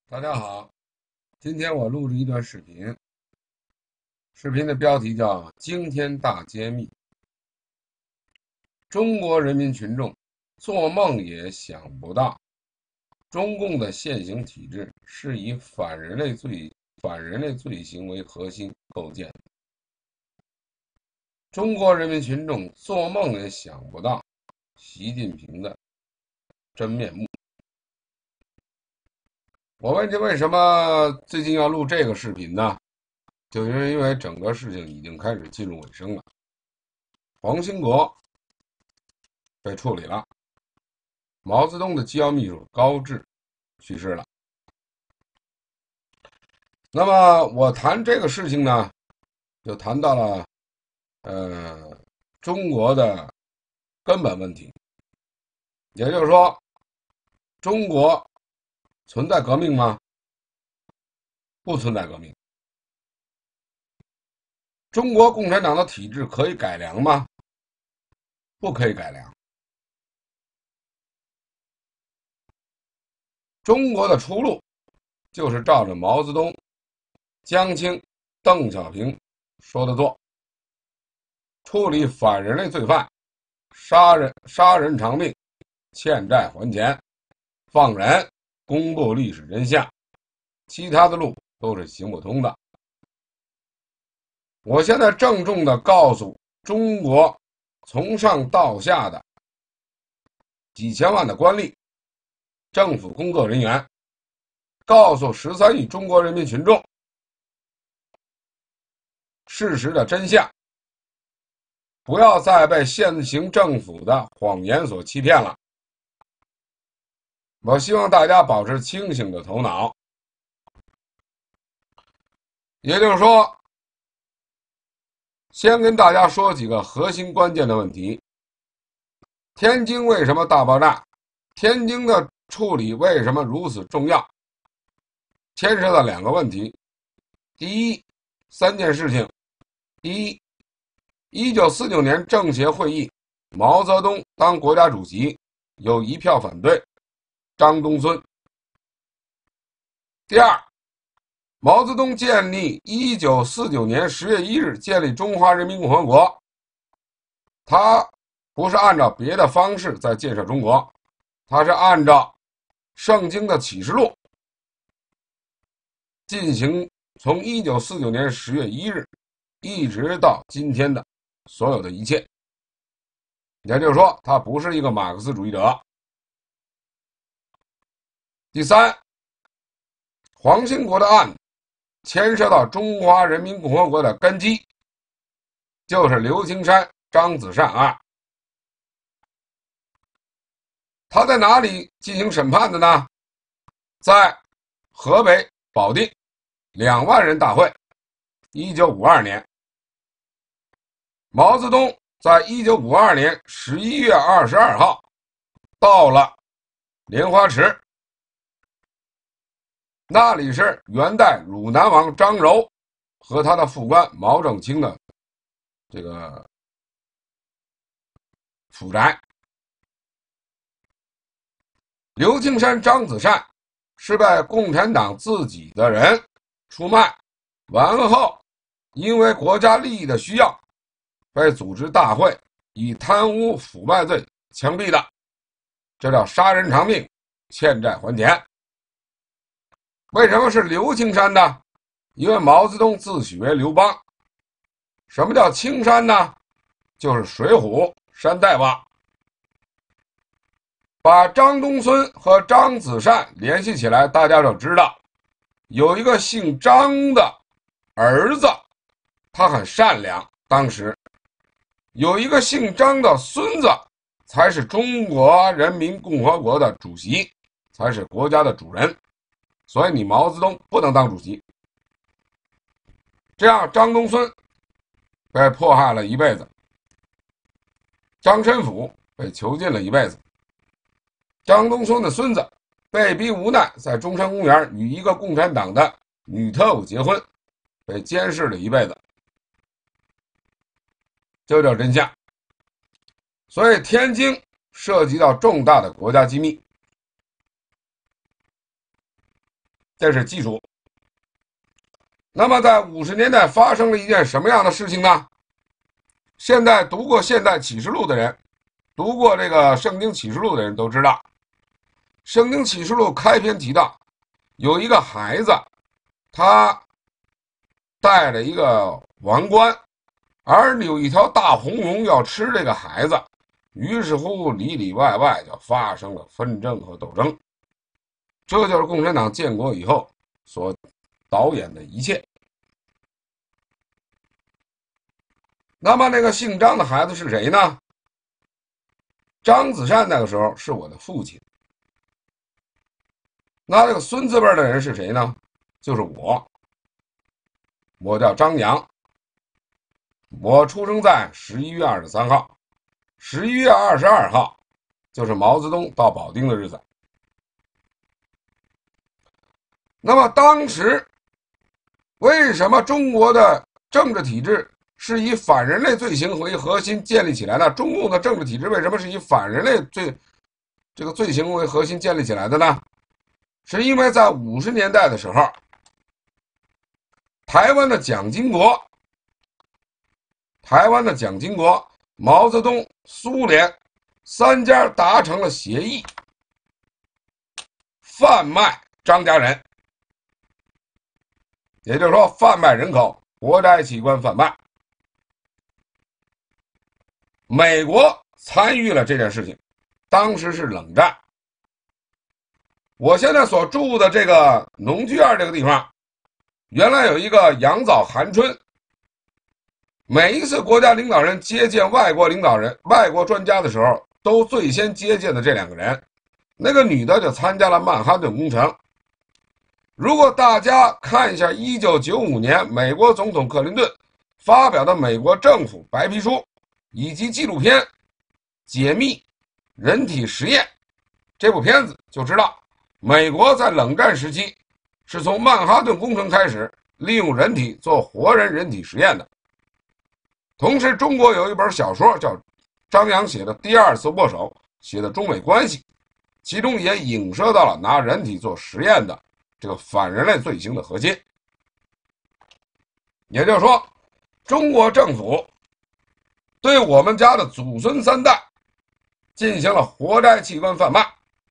大家好，今天我录制一段视频，视频的标题叫《惊天大揭秘》。中国人民群众做梦也想不到，中共的现行体制是以反人类罪行为核心构建的。中国人民群众做梦也想不到，习近平的真面目。我问你为什么最近要录这个视频呢？就是因为整个事情已经开始进入尾声了。黄兴国被处理了，毛泽东的机要秘书高志去世了。那么我谈这个事情呢，就谈到了中国的根本问题，也就是说，中国存在革命吗？不存在革命。中国共产党的体制可以改良吗？不可以改良。中国的出路就是照着毛泽东、江青、邓小平说的做，处理反人类罪犯，杀人偿命，欠债还钱，放人，公布历史真相，其他的路都是行不通的。我现在郑重地告诉中国从上到下的几千万的官吏、政府工作人员，告诉13亿中国人民群众事实的真相，不要再被现行政府的谎言所欺骗了。我希望大家保持清醒的头脑，也就是说，先跟大家说几个核心关键的问题。天津为什么大爆炸？天津的处理为什么如此重要？牵涉到两个问题。第一，三件事情。第一，1949年政协会议，毛泽东当国家主席，有1票反对，张东荪。第二，毛泽东建立1949年10月1日建立中华人民共和国，他不是按照别的方式在建设中国，他是按照圣经的启示录进行，从1949年10月1日一直到今天的所有的一切。也就是说，他不是一个马克思主义者。第三，黄兴国的案牵涉到中华人民共和国的根基，就是刘青山、张子善案。他在哪里进行审判的呢？在河北保定2万人大会，1952年。毛泽东在1952年11月22号到了莲花池，那里是元代汝南王张柔和他的副官毛正卿的这个府宅。刘青山、张子善是被共产党自己的人出卖，完后因为国家利益的需要，被组织大会以贪污腐败罪枪毙的，这叫杀人偿命，欠债还钱。为什么是刘青山呢？因为毛泽东自诩为刘邦。什么叫青山呢？就是水浒山大王。把张东荪和张子善联系起来，大家就知道有一个姓张的儿子，他很善良，当时有一个姓张的孙子，才是中国人民共和国的主席，才是国家的主人。所以你毛泽东不能当主席。这样张东荪被迫害了一辈子，张申府被囚禁了一辈子，张东荪的孙子被逼无奈在中山公园与一个共产党的女特务结婚，被监视了一辈子。这叫真相。所以天津涉及到重大的国家机密。 这是基础。那么在50年代发生了一件什么样的事情呢？现在读过《现代启示录》的人，读过这个《圣经启示录》的人都知道，《圣经启示录》开篇提到，有一个孩子，他戴着一个王冠，而有一条大红龙要吃这个孩子，于是乎里里外外就发生了纷争和斗争。这就是共产党建国以后所导演的一切。那么那个姓张的孩子是谁呢？张子善那个时候是我的父亲。那这个孙子辈的人是谁呢？就是我叫张扬。我出生在11月23号，11月22号就是毛泽东到保定的日子。那么当时为什么中国的政治体制是以反人类罪行为核心建立起来的？中共的政治体制为什么是以反人类罪行为核心建立起来的呢？是因为在50年代的时候，台湾的蒋经国、毛泽东、苏联3家达成了协议，贩卖张家人，也就是说贩卖人口、活摘器官贩卖。美国参与了这件事情，当时是冷战。我现在所住的这个农剧院这个地方，原来有一个杨枣韩春。每一次国家领导人接见外国领导人、外国专家的时候，都最先接见的这2个人。那个女的就参加了曼哈顿工程。如果大家看一下1995年美国总统克林顿发表的美国政府白皮书以及纪录片《解密人体实验》这部片子，就知道美国在冷战时期是从曼哈顿工程开始利用人体做活人体实验的。同时中国有一本小说叫张扬写的《第2次握手》，写的中美关系，其中也影射到了拿人体做实验的这个反人类罪行的核心。也就是说，中国政府对我们家的祖孙3代进行了活摘器官贩卖。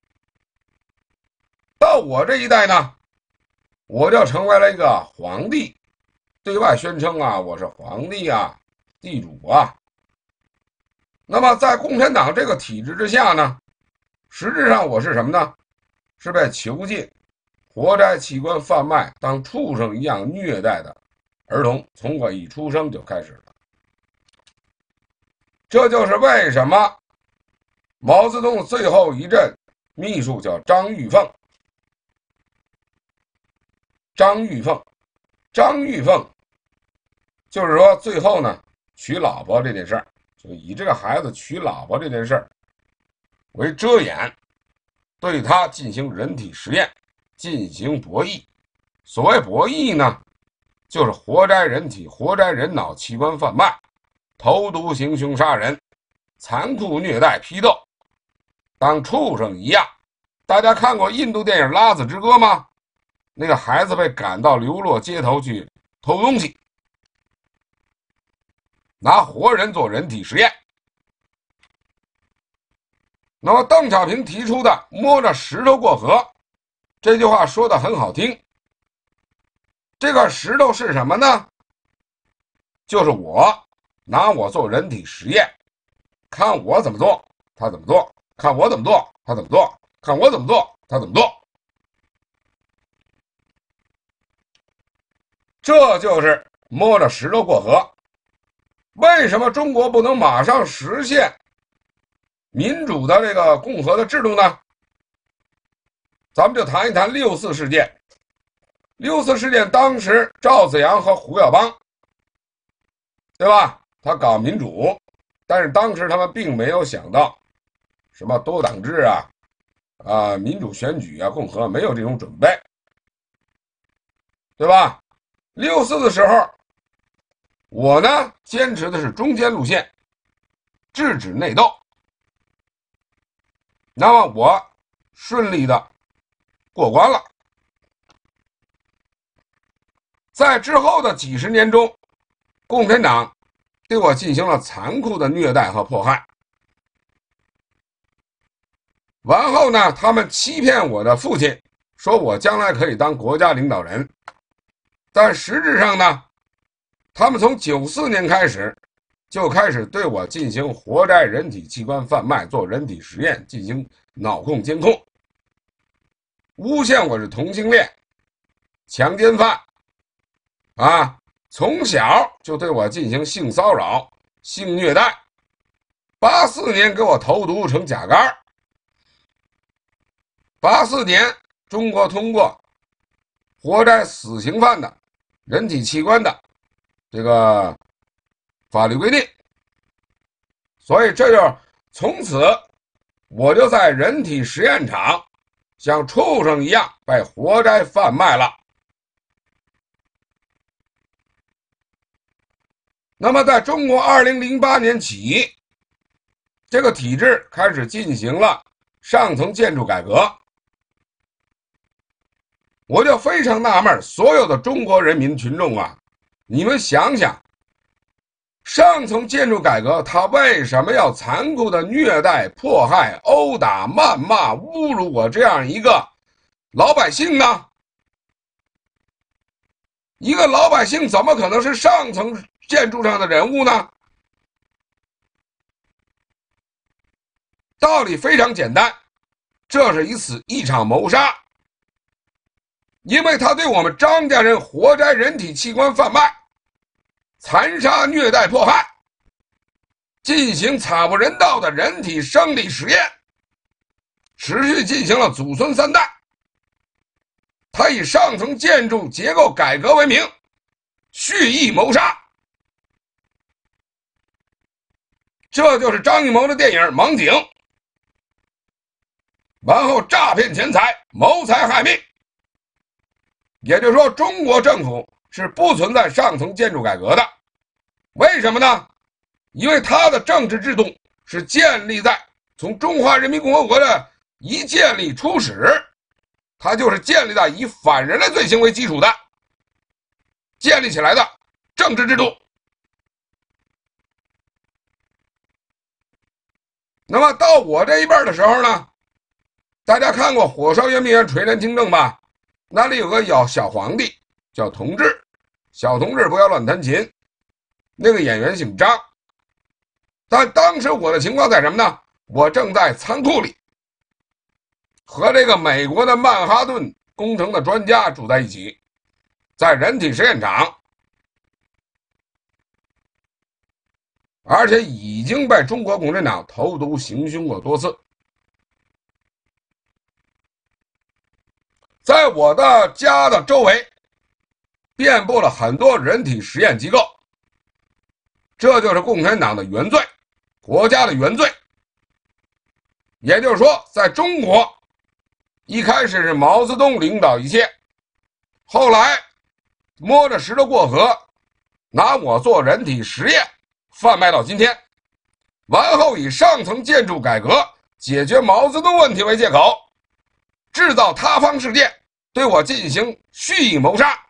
到我这一代呢，我就成为了一个皇帝，对外宣称啊，我是皇帝啊，地主啊。那么在共产党这个体制之下呢，实质上我是什么呢？是被囚禁、活摘器官贩卖、当畜生一样虐待的儿童，从我一出生就开始了。这就是为什么毛泽东最后一任秘书叫张玉凤。张玉凤就是说最后呢，娶老婆这件事儿，就以这个孩子娶老婆这件事儿为遮掩，对他进行人体实验，进行博弈。所谓博弈呢，就是活摘人体、活摘人脑器官贩卖、投毒行凶杀人、残酷虐待批斗，当畜生一样。大家看过印度电影《拉子之歌》吗？那个孩子被赶到流落街头去偷东西，拿活人做人体实验。那么邓小平提出的摸着石头过河这句话说得很好听，这个石头是什么呢？就是我，拿我做人体实验，看我怎么做他怎么做，看我怎么做他怎么做，看我怎么做他怎么做。这就是摸着石头过河。为什么中国不能马上实现民主的这个共和的制度呢？咱们就谈一谈6·4事件。6·4事件当时赵紫阳和胡耀邦，对吧？他搞民主，但是当时他们并没有想到什么多党制民主选举共和，没有这种准备，对吧？6·4的时候，我呢坚持的是中间路线，制止内斗。那么我顺利的过关了。 在之后的几十年中，共产党对我进行了残酷的虐待和迫害。完后呢，他们欺骗我的父亲，说我将来可以当国家领导人。但实质上呢，他们从94年开始就开始对我进行活摘人体器官贩卖，做人体实验，进行脑控监控，诬陷我是同性恋、强奸犯，从小就对我进行性骚扰、性虐待。84年给我投毒成甲肝。84年，中国通过活摘死刑犯的人体器官的这个法律规定，所以这就从此我就在人体实验场像畜生一样被活摘贩卖了。那么在中国2008年起，这个体制开始进行了上层建筑改革。我就非常纳闷，所有的中国人民群众啊，你们想想，上层建筑改革他为什么要残酷的虐待、迫害、殴打、谩骂、侮辱我这样一个老百姓呢？一个老百姓怎么可能是上层建筑上的人物呢？道理非常简单，这是一场谋杀。因为他对我们张家人活摘人体器官贩卖、残杀、虐待、迫害，进行惨不人道的人体生理实验，持续进行了祖孙3代。他以上层建筑结构改革为名，蓄意谋杀。这就是张艺谋的电影《盲井》。完后诈骗钱财，谋财害命。也就是说，中国政府是不存在上层建筑改革的。为什么呢？因为它的政治制度是建立在从中华人民共和国的一建立初始，它就是建立在以反人类罪行为基础的建立起来的政治制度。那么到我这一辈的时候呢，大家看过《火烧圆明园垂帘听政》吧？那里有个小皇帝叫同治，小同志不要乱弹琴，那个演员姓张。但当时我的情况在什么呢？我正在仓库里和这个美国的曼哈顿工程的专家住在一起，在人体实验场，而且已经被中国共产党投毒行凶过多次。在我的家的周围遍布了很多人体实验机构，这就是共产党的原罪，国家的原罪。也就是说，在中国一开始是毛泽东领导一切，后来摸着石头过河，拿我做人体实验贩卖到今天，完后以上层建筑改革解决毛泽东问题为借口，制造他方事件，对我进行蓄意谋杀。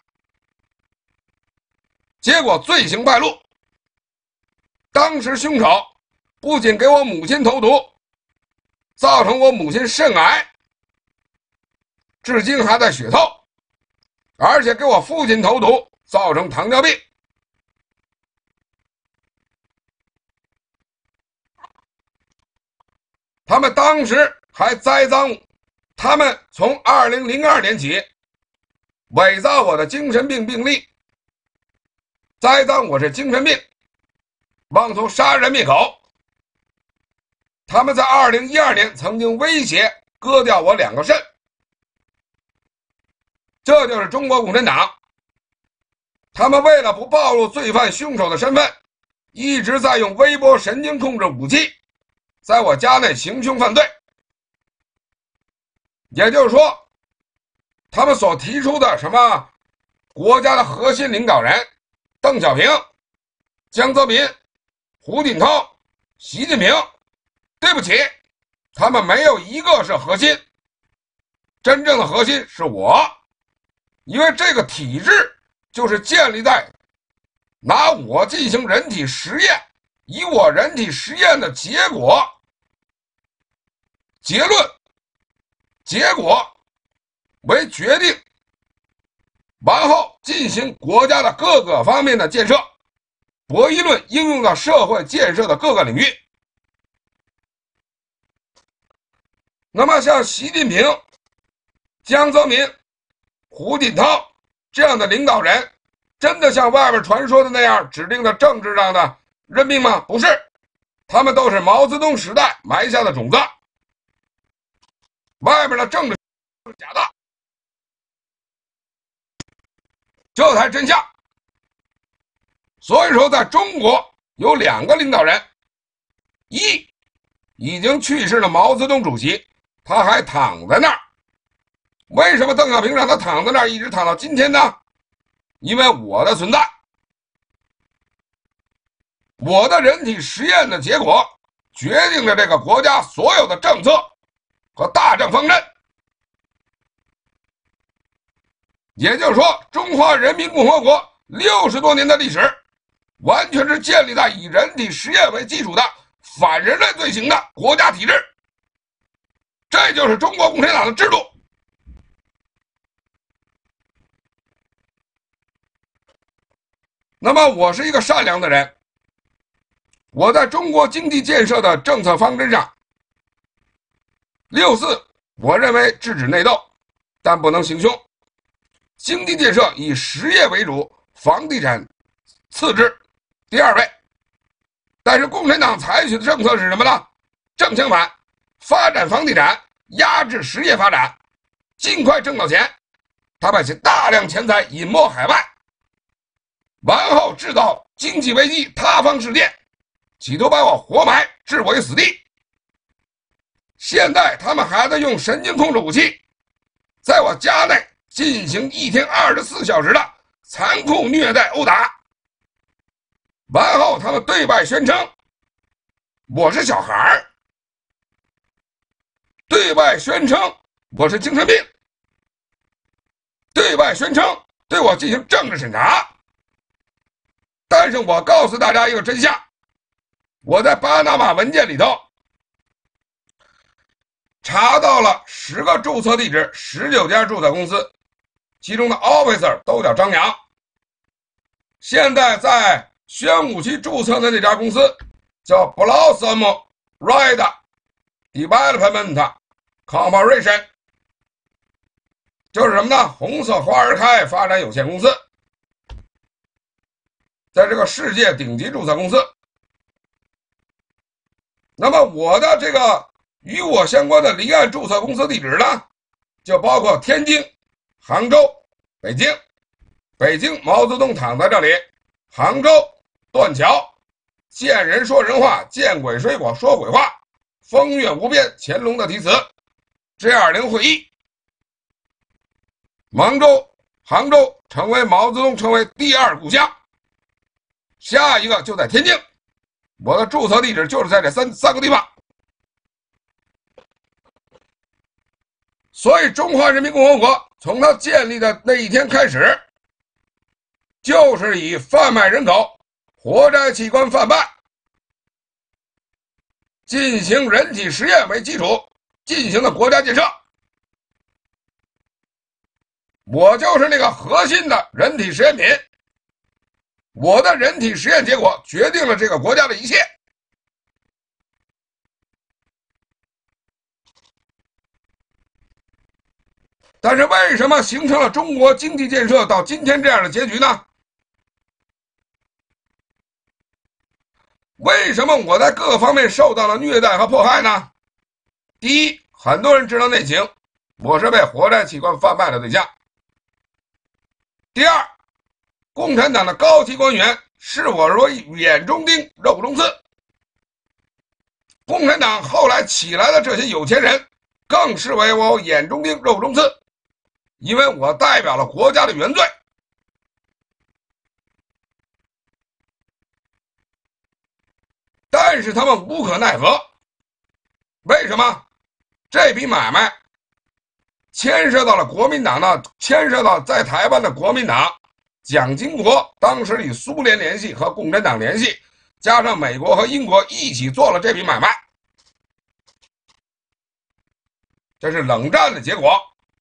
结果罪行败露，当时凶手不仅给我母亲投毒，造成我母亲肾癌，至今还在血透，而且给我父亲投毒，造成糖尿病。他们当时还栽赃，他们从2002年起伪造我的精神病病历，栽赃我是精神病，妄图杀人灭口。他们在2012年曾经威胁割掉我2个肾。这就是中国共产党，他们为了不暴露罪犯凶手的身份，一直在用微波神经控制武器在我家内行凶犯罪。也就是说，他们所提出的什么国家的核心领导人邓小平、江泽民、胡锦涛、习近平，对不起，他们没有一个是核心，真正的核心是我。因为这个体制就是建立在拿我进行人体实验，以我人体实验的结果、结论、结果为决定，然后进行国家的各个方面的建设，博弈论应用到社会建设的各个领域。那么像习近平、江泽民、胡锦涛这样的领导人，真的像外边传说的那样指定的政治上的任命吗？不是，他们都是毛泽东时代埋下的种子，外边的政治是假的，这才真相。所以说在中国有2个领导人，一已经去世的毛泽东主席，他还躺在那儿。为什么邓小平让他躺在那儿一直躺到今天呢？因为我的存在，我的人体实验的结果决定了这个国家所有的政策和大政方针。也就是说，中华人民共和国60多年的历史，完全是建立在以人体实验为基础的反人类罪行的国家体制。这就是中国共产党的制度。那么我是一个善良的人，我在中国经济建设的政策方针上，64我认为制止内斗，但不能行凶。经济建设以实业为主，房地产次之，第2位。但是共产党采取的政策是什么呢？正相反，发展房地产，压制实业发展，尽快挣到钱。他把大量钱财隐没海外，完后制造经济危机，塌方事件，企图把我活埋，置我于死地。现在他们还在用神经控制武器，在我家内进行1天24小时的残酷虐待殴打。完后他们对外宣称我是小孩，对外宣称我是精神病，对外宣称对我进行政治审查。但是我告诉大家一个真相，我在巴拿马文件里头查到了10个注册地址，19家注册公司，其中的 officer 都叫张扬。现在在宣武区注册的那家公司叫 Blossom Red Development Corporation， 就是什么呢？红色花儿开发展有限公司，在这个世界顶级注册公司。那么我的这个与我相关的离岸注册公司地址呢，就包括天津、杭州、北京。北京毛泽东躺在这里，杭州断桥，见人说人话，见鬼说鬼话，风月无边，乾隆的题词 G20 会议。杭州成为毛泽东成为第2故乡，下一个就在天津，我的注册地址就是在这三个地方。所以中华人民共和国从它建立的那一天开始，就是以贩卖人口、活摘器官贩卖、进行人体实验为基础进行的国家建设。我就是那个核心的人体实验品，我的人体实验结果决定了这个国家的一切。但是为什么形成了中国经济建设到今天这样的结局呢？为什么我在各个方面受到了虐待和迫害呢？第一，很多人知道内情，我是被活摘器官贩卖的对象。第二，共产党的高级官员视我为眼中钉、肉中刺。共产党后来起来的这些有钱人更视为我眼中钉、肉中刺，因为我代表了国家的原罪。但是他们无可奈何，为什么？这笔买卖牵涉到了国民党的，牵涉到在台湾的国民党蒋经国当时与苏联联系和共产党联系，加上美国和英国一起做了这笔买卖，这是冷战的结果。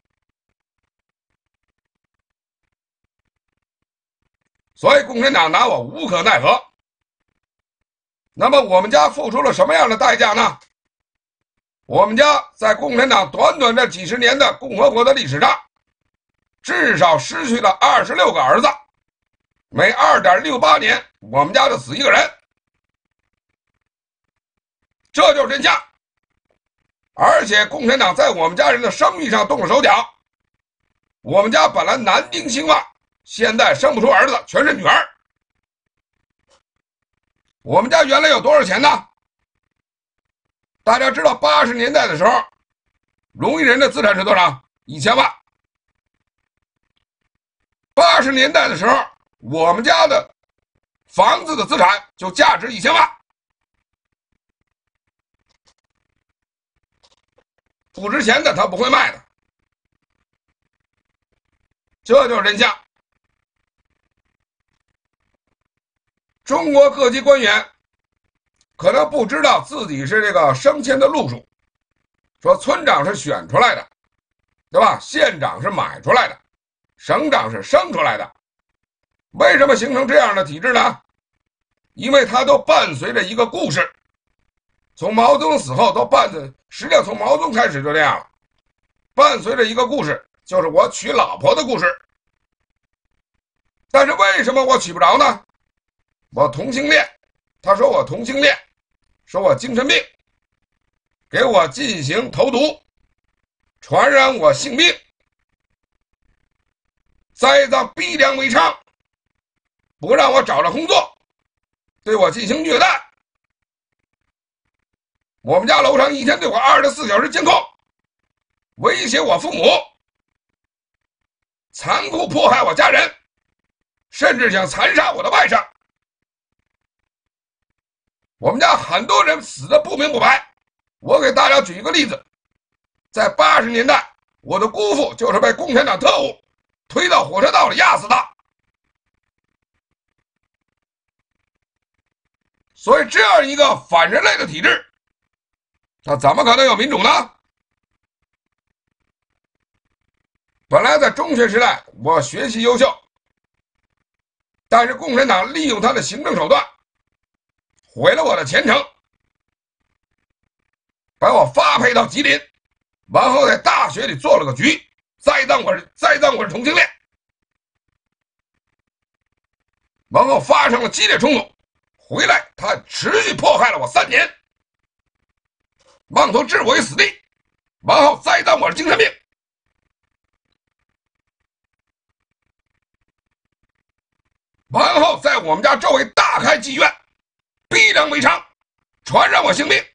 所以共产党拿我无可奈何。那么我们家付出了什么样的代价呢？我们家在共产党短短这几十年的共和国的历史上，至少失去了26个儿子，每 2.68 年我们家就死一个人，这就是真相。而且共产党在我们家人的生育上动了手脚，我们家本来男丁兴旺，现在生不出儿子，全是女儿。我们家原来有多少钱呢？大家知道80年代的时候，荣毅人的资产是多少？1000万。80年代的时候，我们家的房子的资产就价值1000万。不值钱的他不会卖的，这就是真相。中国各级官员可能不知道自己是这个升迁的路数，说村长是选出来的，对吧？县长是买出来的，省长是生出来的。为什么形成这样的体制呢？因为它都伴随着一个故事，从毛泽东死后都实际上从毛泽东开始就这样了，伴随着一个故事，就是我娶老婆的故事。但是为什么我娶不着呢？我同性恋，他说我同性恋，说我精神病，给我进行投毒，传染我性病，栽赃逼良为娼，不让我找着工作，对我进行虐待。我们家楼上一天对我24小时监控，威胁我父母，残酷迫害我家人，甚至想残杀我的外甥。我们家很多人死得不明不白。我给大家举一个例子，在80年代，我的姑父就是被共产党特务推到火车道里压死的。所以这样一个反人类的体制，那怎么可能有民主呢？本来在中学时代我学习优秀，但是共产党利用他的行政手段毁了我的前程，把我发配到吉林，然后在大学里做了个局，栽赃我是同性恋，然后发生了激烈冲突，回来他持续迫害了我3年，妄图置我于死地，然后栽赃我是精神病。然后在我们家周围大开妓院，逼良为娼，传染我性病。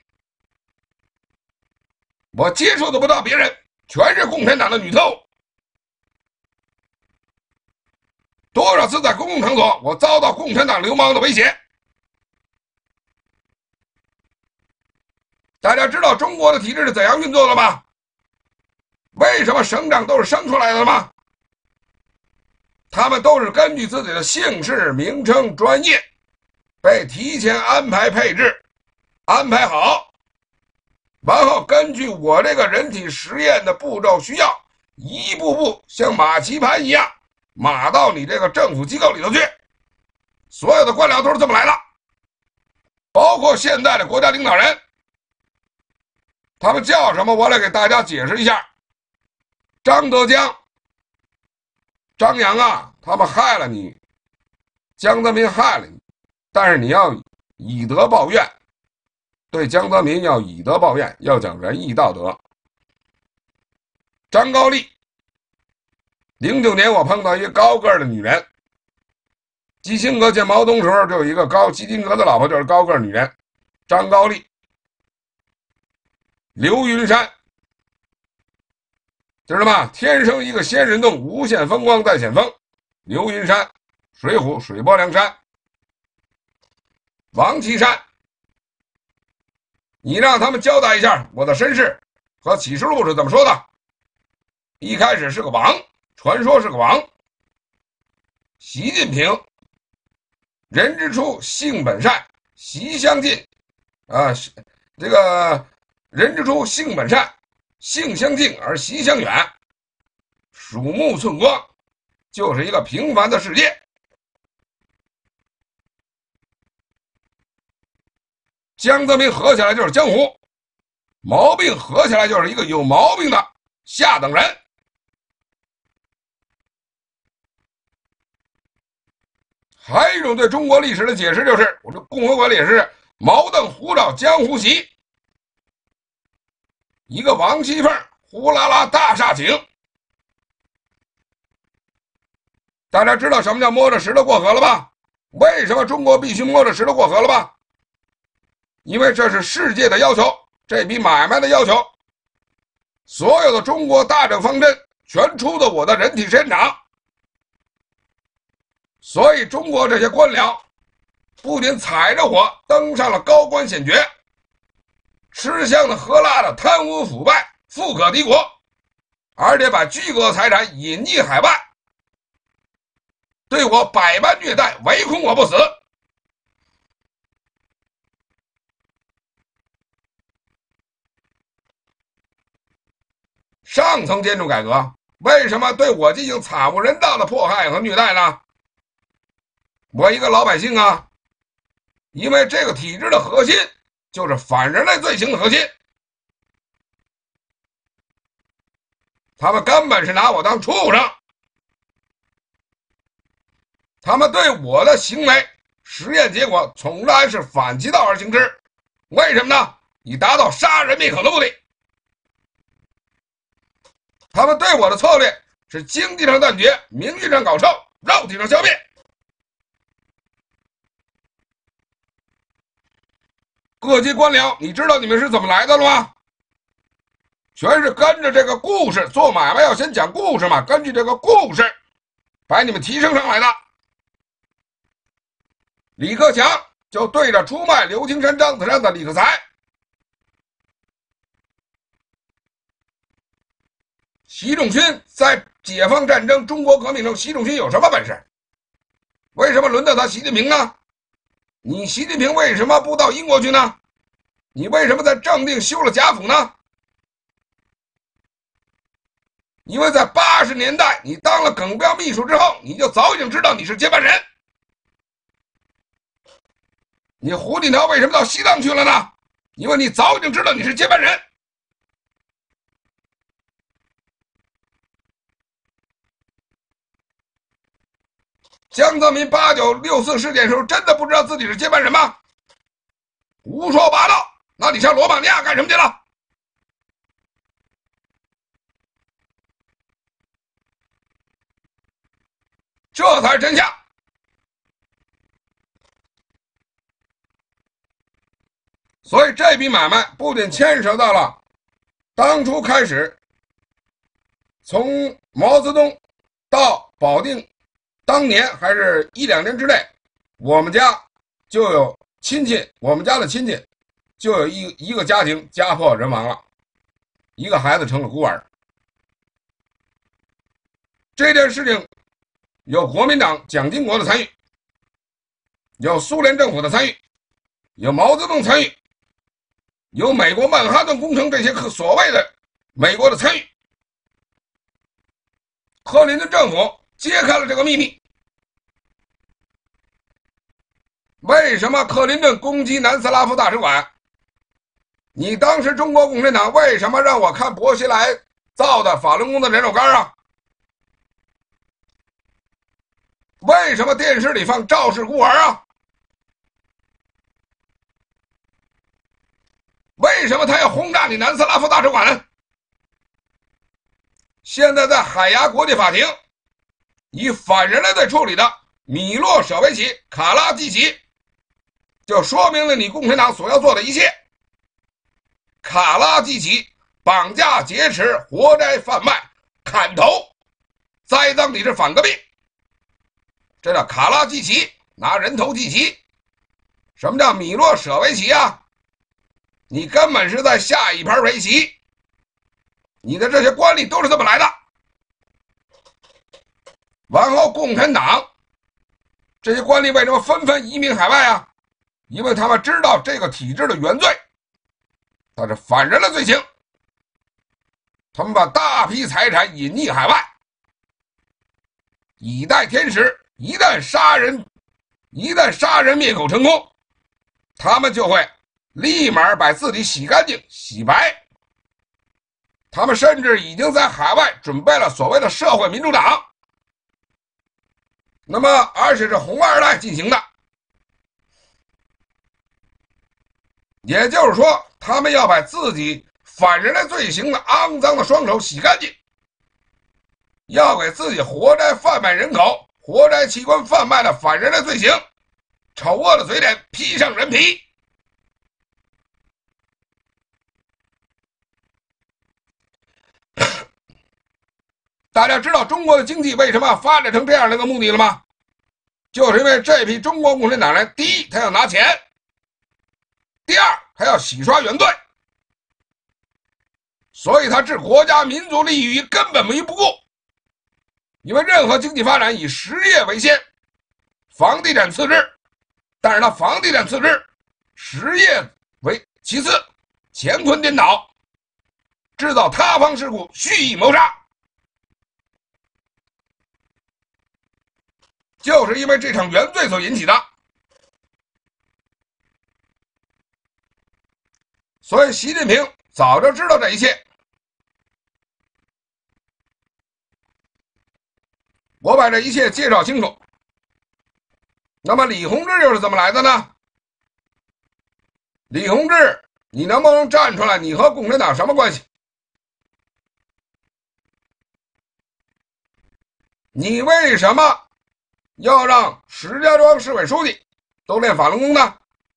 我接触的不到别人，全是共产党的女特务。多少次在公共场所，我遭到共产党流氓的威胁。大家知道中国的体制是怎样运作的吗？为什么省长都是生出来的吗？他们都是根据自己的姓氏、名称、专业被提前安排配置，安排好，然后根据我这个人体实验的步骤需要，一步步像码棋盘一样码到你这个政府机构里头去。所有的官僚都是这么来的，包括现在的国家领导人，他们叫什么？我来给大家解释一下。张德江、张扬啊，他们害了你，江泽民害了你，但是你要以德报怨，对江泽民要以德报怨，要讲仁义道德。张高丽，09年我碰到一个高个儿的女人，基辛格见毛泽东时候就有一个基辛格的老婆就是高个儿女人，张高丽。刘云山，知道吗？天生一个仙人洞，无限风光在险峰。刘云山，水浒水泊梁山。王岐山，你让他们交代一下我的身世和启示录是怎么说的。一开始是个王，传说是个王， 习近平，人之初，性本善，习相近。啊，这个人之初，性本善，性相近而习相远。鼠目寸光，就是一个平凡的世界。江泽民合起来就是江湖，毛病合起来就是一个有毛病的下等人。还有一种对中国历史的解释就是，我这共和国历史毛邓胡找江湖习，一个王熙凤呼啦啦大厦井。大家知道什么叫摸着石头过河了吧？为什么中国必须摸着石头过河了吧？因为这是世界的要求，这笔买卖的要求。所有的中国大政方针全出自我的人体实验场。所以中国这些官僚不仅踩着火登上了高官显爵，吃香的喝辣的贪污腐败富可敌国，而且把巨额财产隐匿海外，对我百般虐待，唯恐我不死。上层建筑改革为什么对我进行惨无人道的迫害和虐待呢？我一个老百姓啊，因为这个体制的核心就是反人类罪行的核心，他们根本是拿我当畜生，他们对我的行为实验结果从来是反其道而行之。为什么呢？以达到杀人灭口的目的。他们对我的策略是经济上断绝，名誉上搞臭，肉体上消灭。各级官僚，你知道你们是怎么来的了吗？全是跟着这个故事做买卖，要先讲故事嘛，根据这个故事把你们提升上来的。李克强就对着出卖刘青山、张子善的李克才。习仲勋在解放战争、中国革命中，习仲勋有什么本事？为什么轮到他习近平呢？你习近平为什么不到英国去呢？你为什么在正定修了贾府呢？因为在80年代你当了耿彪秘书之后，你就早已经知道你是接班人。你胡锦涛为什么到西藏去了呢？因为你早已经知道你是接班人。江泽民8964事件时候真的不知道自己是接班人吗？胡说八道，那你上罗马尼亚干什么去了？这才是真相。所以这笔买卖不仅牵涉到了当初开始，从毛泽东到保定，当年还是1-2年之内，我们家就有亲戚，我们家的亲戚就有一个家庭家破人亡了，一个孩子成了孤儿。这件事情有国民党蒋经国的参与，有苏联政府的参与，有毛泽东参与，有美国曼哈顿工程这些所谓的美国的参与。克林顿政府揭开了这个秘密。为什么克林顿攻击南斯拉夫大使馆？你当时中国共产党为什么让我看薄熙来造的法轮功的人肉干啊？为什么电视里放赵氏孤儿啊？为什么他要轰炸你南斯拉夫大使馆？现在在海牙国际法庭以反人类罪处理的米洛舍维奇、卡拉季奇，就说明了你共产党所要做的一切。卡拉季奇绑架劫持、活摘贩卖、砍头，栽赃你是反革命，这叫卡拉季奇，拿人头祭旗。什么叫米洛舍维奇啊？你根本是在下一盘围棋，你的这些官吏都是这么来的。然后共产党这些官吏为什么纷纷移民海外啊？因为他们知道这个体制的原罪，它是反人类罪行。他们把大批财产隐匿海外，以待天时。一旦杀人灭口成功，他们就会立马把自己洗干净、洗白。他们甚至已经在海外准备了所谓的社会民主党，那么而且是红二代进行的，也就是说，他们要把自己反人类罪行的肮脏的双手洗干净，要给自己活摘贩卖人口、活摘器官贩卖的反人类罪行丑恶的嘴脸披上人皮。大家知道中国的经济为什么发展成这样的一个目的了吗？就是因为这批中国共产党人，第一，他要拿钱；第二，他要洗刷原罪，所以他置国家民族利益于根本于不顾。因为任何经济发展以实业为先，房地产次之，但是他房地产次之，实业为其次，乾坤颠倒，制造他方事故，蓄意谋杀。就是因为这场原罪所引起的，所以习近平早就知道这一切。我把这一切介绍清楚。那么李洪志又是怎么来的呢？李洪志，你能不能站出来？你和共产党什么关系？你为什么要让石家庄市委书记都练法轮功呢？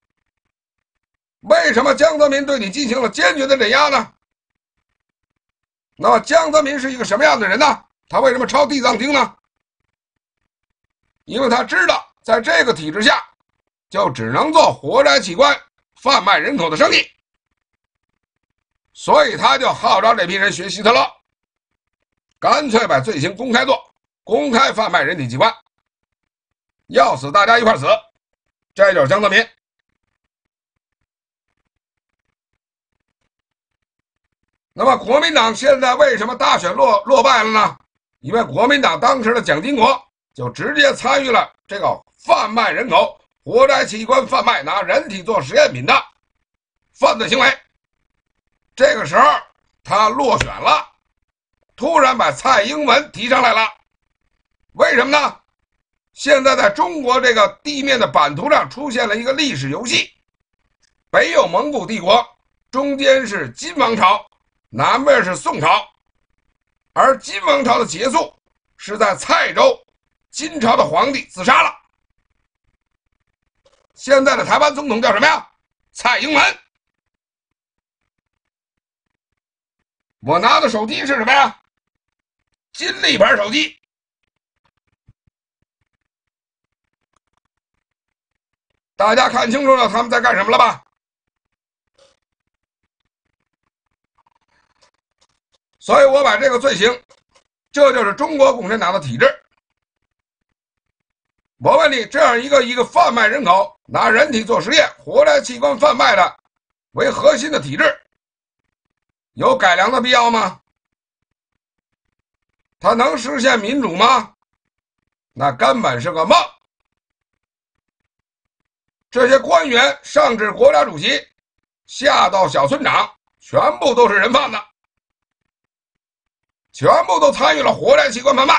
为什么江泽民对你进行了坚决的镇压呢？那么江泽民是一个什么样的人呢？他为什么抄地藏经呢？因为他知道在这个体制下就只能做活摘器官、贩卖人口的生意，所以他就号召这批人学希特勒，干脆把罪行公开做，公开贩卖人体器官，要死大家一块死，这就是江泽民。那么国民党现在为什么大选落败了呢？因为国民党当时的蒋经国就直接参与了这个贩卖人口、活摘器官贩卖、拿人体做实验品的犯罪行为。这个时候他落选了，突然把蔡英文提上来了。为什么呢？现在在中国这个地面的版图上出现了一个历史游戏，北有蒙古帝国，中间是金王朝，南边是宋朝，而金王朝的结束是在蔡州金朝的皇帝自杀了。现在的台湾总统叫什么呀？蔡英文。我拿的手机是什么呀？金立牌手机。大家看清楚了他们在干什么了吧？所以我把这个罪行，这就是中国共产党的体制。我问你，这样一个贩卖人口、拿人体做实验、活摘器官贩卖的为核心的体制，有改良的必要吗？它能实现民主吗？那根本是个梦。这些官员上至国家主席，下到小村长，全部都是人贩子，全部都参与了活摘器官贩卖。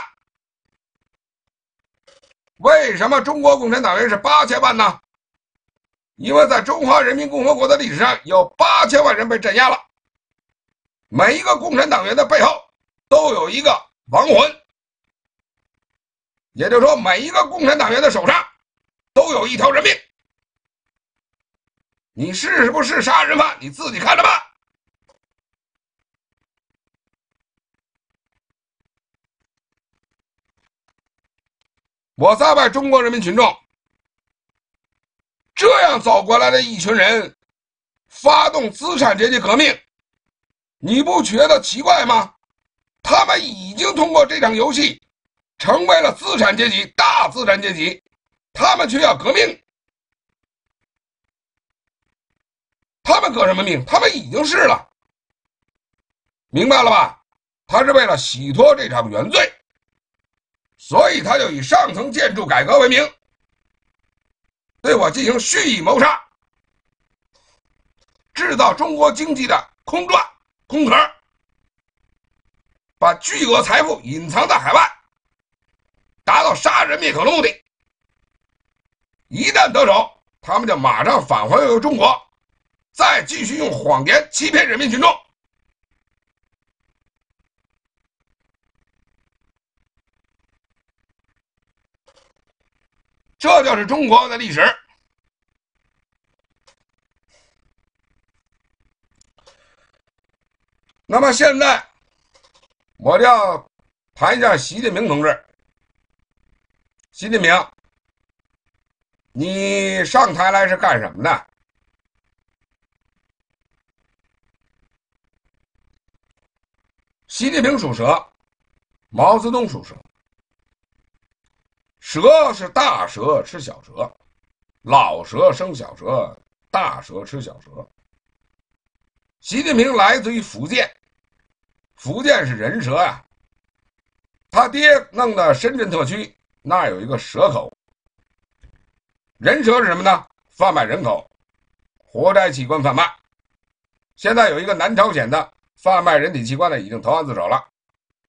为什么中国共产党员是8000万呢？因为在中华人民共和国的历史上有8000万人被镇压了，每一个共产党员的背后都有一个亡魂，也就是说每一个共产党员的手上都有一条人命。你是不是杀人犯，你自己看着办。我在为中国人民群众这样走过来的一群人发动资产阶级革命，你不觉得奇怪吗？他们已经通过这场游戏成为了资产阶级、大资产阶级， 他们却要革命。他们革什么命？他们已经是了，明白了吧？他是为了洗脱这场原罪，所以他就以上层建筑改革为名，对我进行蓄意谋杀，制造中国经济的空转空壳，把巨额财富隐藏在海外，达到杀人灭口的目的。一旦得手，他们就马上返回中国，再继续用谎言欺骗人民群众。这就是中国的历史。那么现在我就要谈一下习近平同志。习近平，你上台来是干什么的？习近平属蛇，毛泽东属蛇。蛇是大蛇吃小蛇，老蛇生小蛇，大蛇吃小蛇。习近平来自于福建，福建是人蛇呀。他爹弄的深圳特区那儿有一个蛇口，人蛇是什么呢？贩卖人口，活摘器官贩卖。现在有一个南朝鲜的贩卖人体器官的已经投案自首了。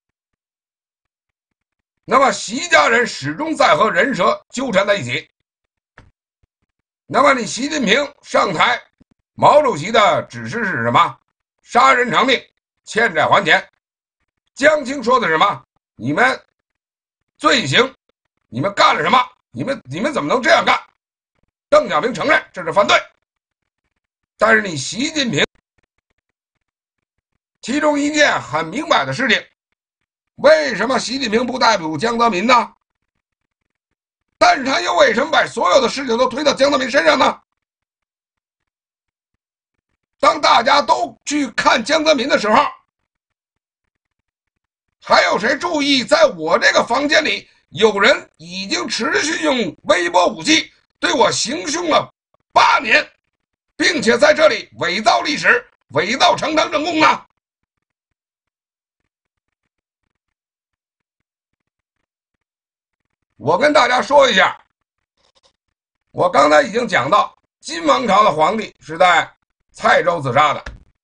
那么习家人始终在和人蛇纠缠在一起。那么你习近平上台，毛主席的指示是什么？杀人偿命，欠债还钱。江青说的是什么？你们罪行，你们干了什么？你们怎么能这样干？邓小平承认这是犯罪，但是你习近平其中一件很明摆的事情，为什么习近平不逮捕江泽民呢？但是他又为什么把所有的事情都推到江泽民身上呢？当大家都去看江泽民的时候，还有谁注意在我这个房间里有人已经持续用微波武器对我行凶了8年，并且在这里伪造历史，伪造呈堂证供呢？我跟大家说一下，我刚才已经讲到金王朝的皇帝是在蔡州自杀的，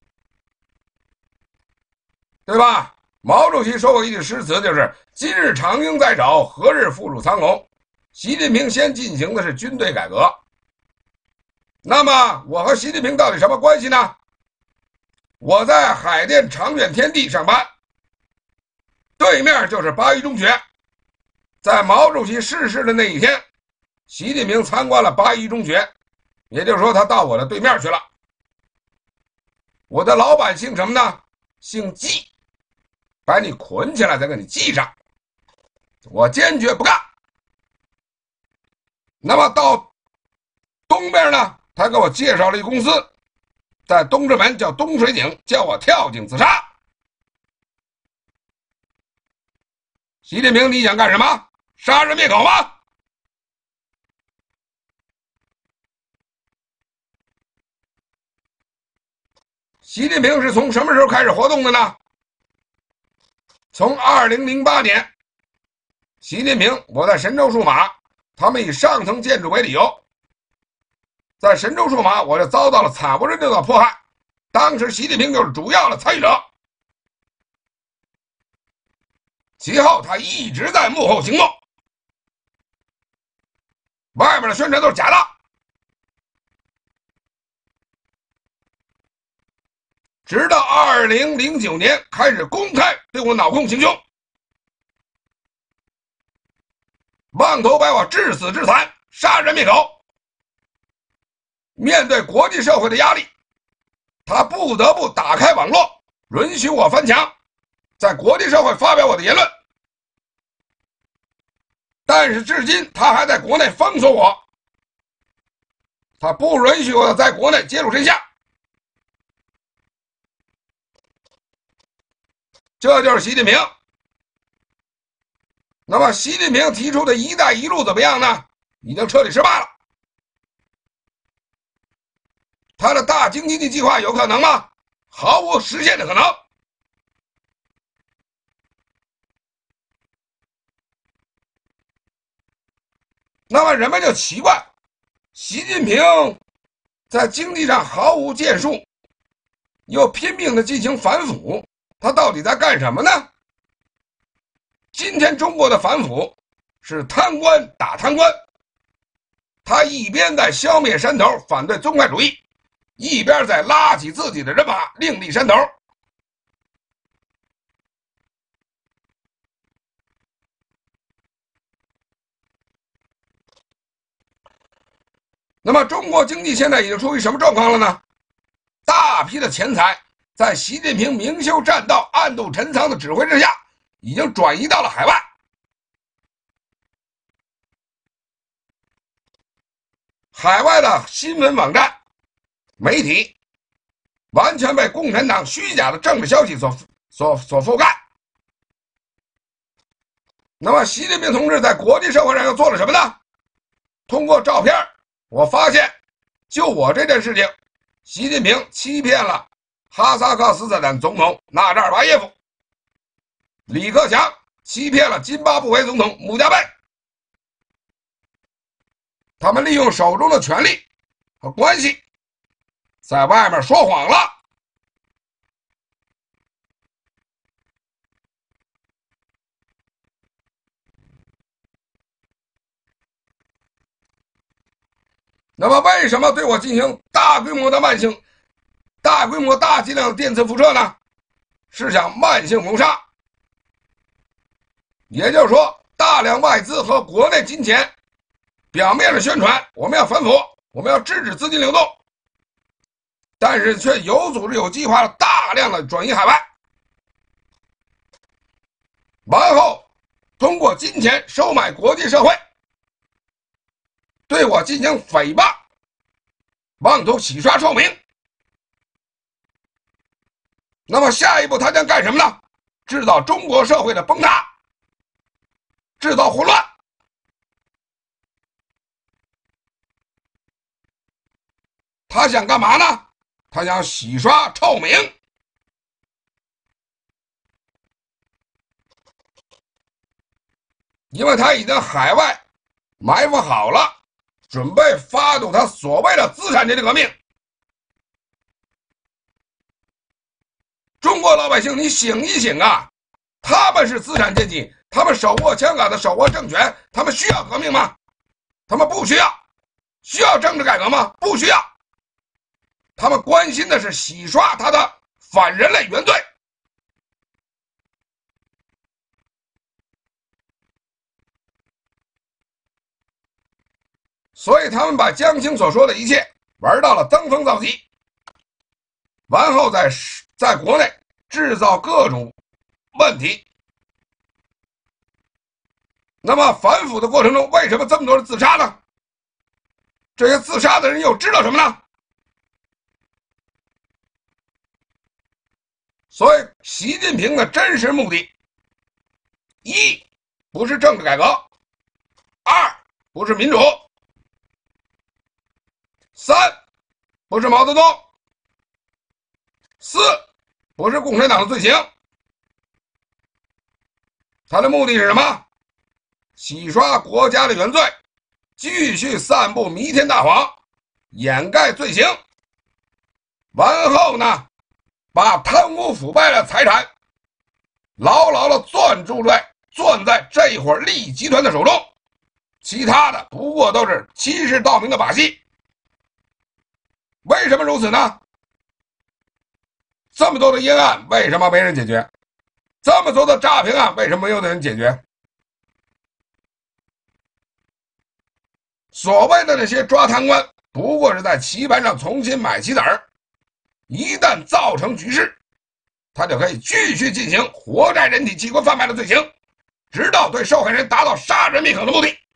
对吧？毛主席说过一句诗词，就是今日长缨在手，何日复入苍龙。习近平先进行的是军队改革。那么我和习近平到底什么关系呢？我在海淀长远天地上班，对面就是八一中学。在毛主席逝世的那一天，习近平参观了八一中学，也就是说他到我的对面去了。我的老板姓什么呢？姓季，把你捆起来再给你系上，我坚决不干。那么到东边呢，他给我介绍了一公司，在东直门叫东水井，叫我跳井自杀。习近平，你想干什么？杀人灭口吗？习近平是从什么时候开始活动的呢？从2008年，习近平我在神州数码，他们以上层建筑为理由，在神州数码我就遭到了惨不忍睹的迫害，当时习近平就是主要的参与者。其后他一直在幕后行动，外面的宣传都是假的。直到2009年开始公开对我脑控行凶，妄图把我致死致残，杀人灭口。面对国际社会的压力，他不得不打开网络，允许我翻墙，在国际社会发表我的言论。但是至今他还在国内封锁我，他不允许我在国内揭露真相。这就是习近平。那么习近平提出的一带一路怎么样呢？ 已经彻底失败了。他的大京经济计划有可能吗？毫无实现的可能。那么人们就奇怪，习近平在经济上毫无建树，又拼命的进行反腐，他到底在干什么呢？今天中国的反腐是贪官打贪官，他一边在消灭山头反对宗派主义，一边在拉起自己的人马另立山头。那么中国经济现在已经处于什么状况了呢？大批的钱财在习近平明修栈道暗度陈仓的指挥之下，已经转移到了海外。海外的新闻网站、媒体完全被共产党虚假的政治消息所覆盖。那么习近平同志在国际社会上又做了什么呢？通过照片我发现，就我这件事情，习近平欺骗了哈萨克斯坦总统纳扎尔巴耶夫，李克强欺骗了津巴布韦总统穆加贝，他们利用手中的权力和关系，在外面说谎了。那么为什么对我进行大规模大剂量的电磁辐射呢？是想慢性谋杀。也就是说，大量外资和国内金钱表面上宣传我们要反腐，我们要制止资金流动，但是却有组织有计划的大量的转移海外，然后通过金钱收买国际社会，对我进行诽谤，妄图洗刷臭名。那么下一步他将干什么呢？制造中国社会的崩塌，制造混乱。他想干嘛呢？他想洗刷臭名。因为他已经海外埋伏好了，准备发动他所谓的资产阶级革命。中国老百姓，你醒一醒啊！他们是资产阶级，他们手握香港的手握政权，他们需要革命吗？他们不需要。需要政治改革吗？不需要。他们关心的是洗刷他的反人类原罪。所以他们把江青所说的一切玩到了登峰造极，然后在国内制造各种问题。那么反腐的过程中，为什么这么多人自杀呢？这些自杀的人又知道什么呢？所以习近平的真实目的，一不是政治改革，二不是民主，三不是毛泽东，四不是共产党的罪行。他的目的是什么？洗刷国家的原罪，继续散布弥天大谎，掩盖罪行，完后呢，把贪污腐败的财产牢牢的攥在这一伙利益集团的手中，其他的不过都是欺世盗名的把戏。为什么如此呢？这么多的阴案为什么没人解决？这么多的诈骗案为什么没有人解决？所谓的那些抓贪官不过是在棋盘上重新买棋子儿，一旦造成局势，他就可以继续进行活摘人体器官贩卖的罪行，直到对受害人达到杀人灭口的目的。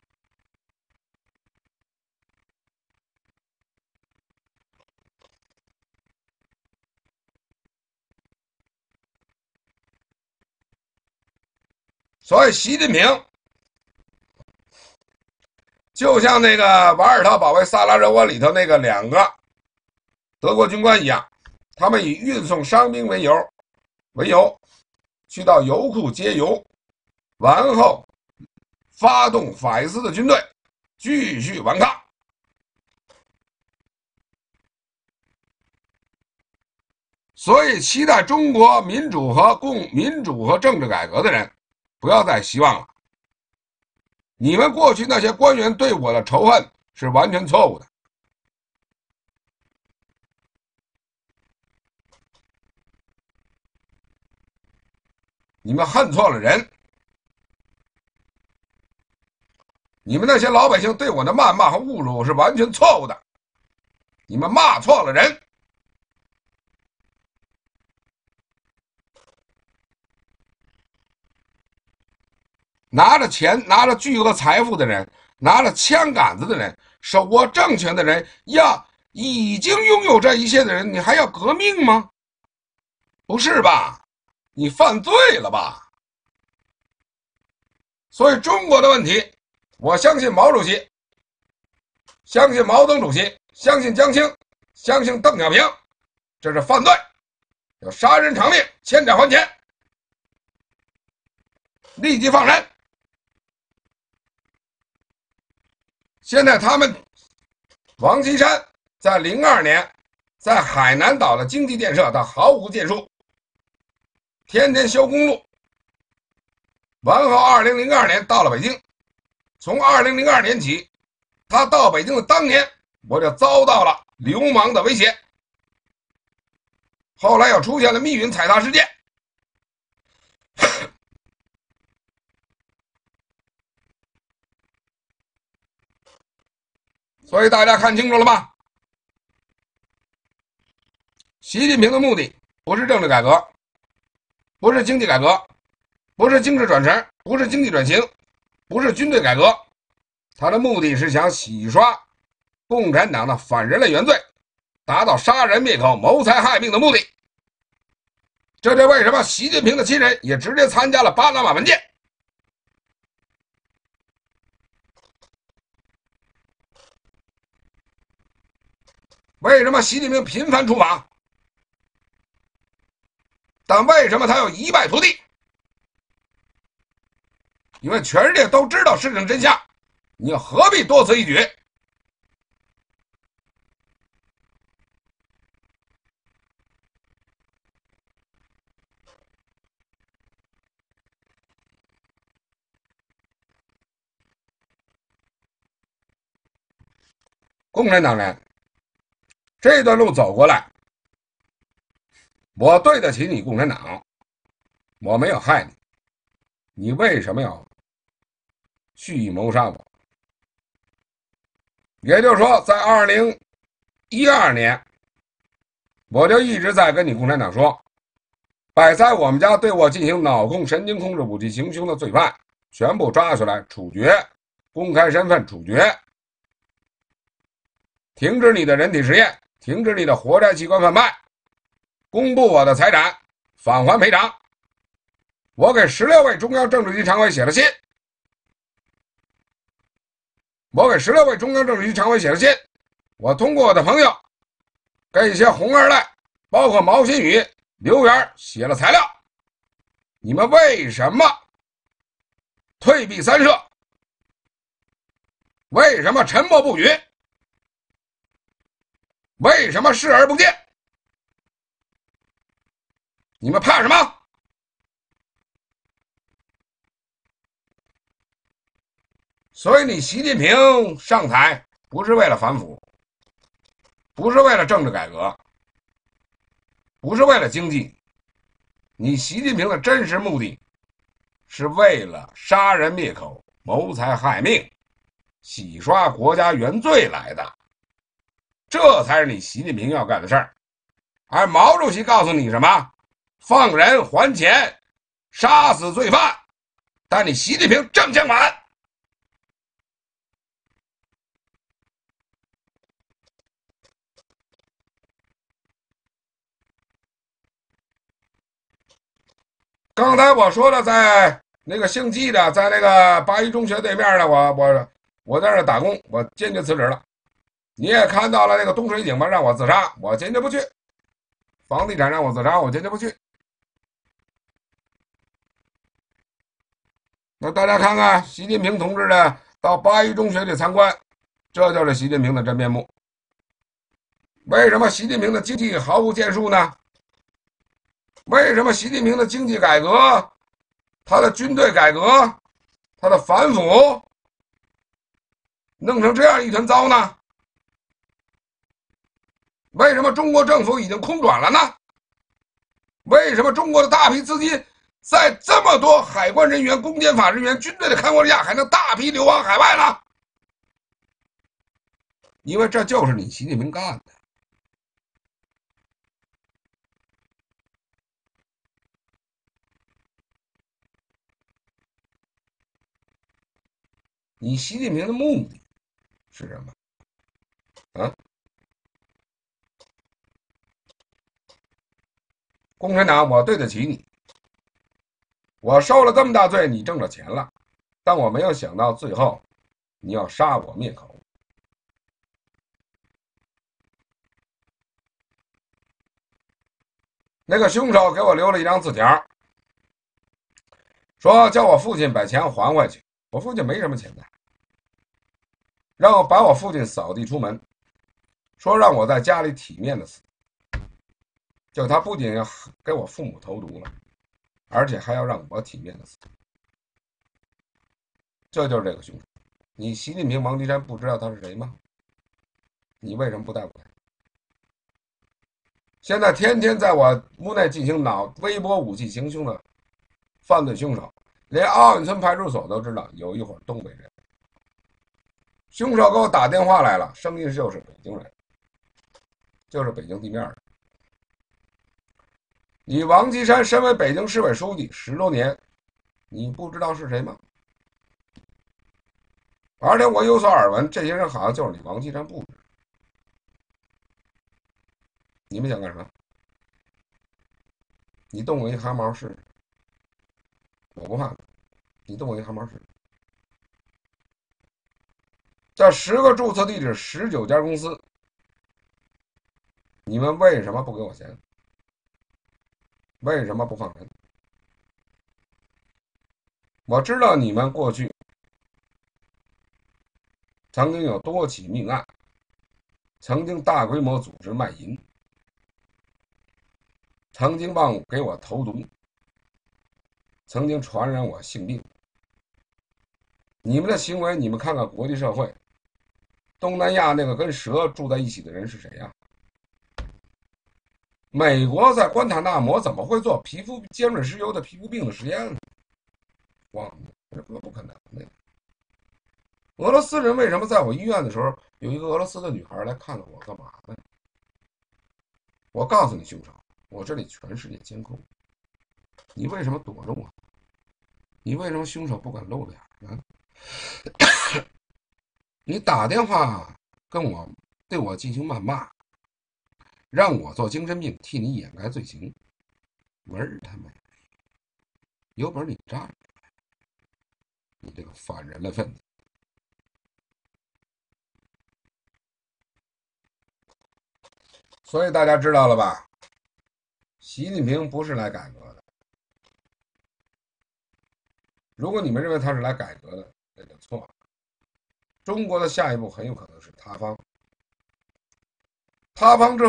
所以习近平就像那个瓦尔特保卫萨拉热窝里头那个2个德国军官一样，他们以运送伤兵为由，去到油库接油，完后发动法西斯的军队继续顽抗。所以，期待中国民主和政治改革的人，不要再希望了。你们过去那些官员对我的仇恨是完全错误的。你们恨错了人。你们那些老百姓对我的谩骂和侮辱是完全错误的。你们骂错了人。拿着钱、拿着巨额财富的人，拿着枪杆子的人，手握政权的人，已经拥有这一切的人，你还要革命吗？不是吧？你犯罪了吧？所以中国的问题，我相信毛主席，相信毛泽东主席，相信江青，相信邓小平，这是犯罪，要杀人偿命，欠债还钱，立即放人。现在他们王岐山在02年在海南岛的经济建设他毫无建树，天天修公路，完后2002年到了北京，从2002年起，他到北京的当年，我就遭到了流氓的威胁，后来又出现了密云踩踏事件。所以大家看清楚了吧？习近平的目的不是政治改革，不是经济改革，不是经济转型，不是经济转型，不是军队改革，他的目的是想洗刷共产党的反人类原罪，达到杀人灭口、谋财害命的目的。这就为什么习近平的亲人也直接参加了巴拿马文件。为什么习近平频繁出访？但为什么他要一败涂地？因为全世界都知道事情真相，你何必多此一举？共产党人，这段路走过来，我对得起你共产党，我没有害你，你为什么要蓄意谋杀我？也就是说，在2012年，我就一直在跟你共产党说，摆在我们家对我进行脑控、神经控制武器行凶的罪犯，全部抓出来处决，公开身份处决，停止你的人体实验，停止你的活摘器官贩卖，公布我的财产，返还赔偿。我给16位中央政治局常委写了信，我通过我的朋友给一些红二代，包括毛新宇、刘源写了材料。你们为什么退避三舍？为什么沉默不语？为什么视而不见？你们怕什么？所以你习近平上台不是为了反腐，不是为了政治改革，不是为了经济，你习近平的真实目的是为了杀人灭口、谋财害命、洗刷国家原罪来的，这才是你习近平要干的事儿。而毛主席告诉你什么？放人还钱，杀死罪犯，但你习近平正相反。刚才我说了，在那个姓季的，在那个八一中学对面的， 我在这打工，我坚决辞职了。你也看到了那个东水井吧，让我自杀，我坚决不去。房地产让我自杀，我坚决不去。那大家看看习近平同志的到八一中学里参观，这就是习近平的真面目。为什么习近平的经济毫无建树呢？为什么习近平的经济改革，他的军队改革，他的反腐弄成这样一团糟呢？为什么中国政府已经空转了呢？为什么中国的大批资金在这么多海关人员、公检法人员、军队的看管下，还能大批流亡海外呢？因为这就是你习近平干的。你习近平的目的是什么？啊？共产党，我对得起你，我受了这么大罪，你挣着钱了，但我没有想到最后你要杀我灭口。那个凶手给我留了一张字条，说叫我父亲把钱还回去。我父亲没什么钱财，让我把我父亲扫地出门，说让我在家里体面的死。就他不仅要给我父母投毒了，而且还要让我体面的死。这就是这个凶手。你习近平、王岐山不知道他是谁吗？你为什么不逮捕他？现在天天在我屋内进行微波武器行凶的犯罪凶手，连奥运村派出所都知道有一伙东北人。凶手给我打电话来了，声音就是北京人，就是北京地面的。你王岐山身为北京市委书记10多年，你不知道是谁吗？而且我有所耳闻，这些人好像就是你王岐山布置。你们想干什么？你动我一汗毛试试，我不怕你动我一汗毛试试。这10个注册地址19家公司，你们为什么不给我钱？为什么不放人？我知道你们过去曾经有多起命案，曾经大规模组织卖淫，曾经给我投毒，曾经传染我性病。你们的行为，你们看看国际社会，东南亚那个跟蛇住在一起的人是谁呀？美国在关塔那摩怎么会做尖锐湿疣的皮肤病的实验呢？忘了，这不可能的。俄罗斯人为什么在我医院的时候，有一个俄罗斯的女孩来看我干嘛呢？我告诉你，凶手，我这里全世界监控，你为什么躲着我？你为什么凶手不敢露脸呢？你打电话对我进行谩骂，让我做精神病替你掩盖罪行，门儿他没有本事你站出来，你这个反人类分子！所以大家知道了吧？习近平不是来改革的。如果你们认为他是来改革的，那就错了。中国的下一步很有可能是塌方。塌方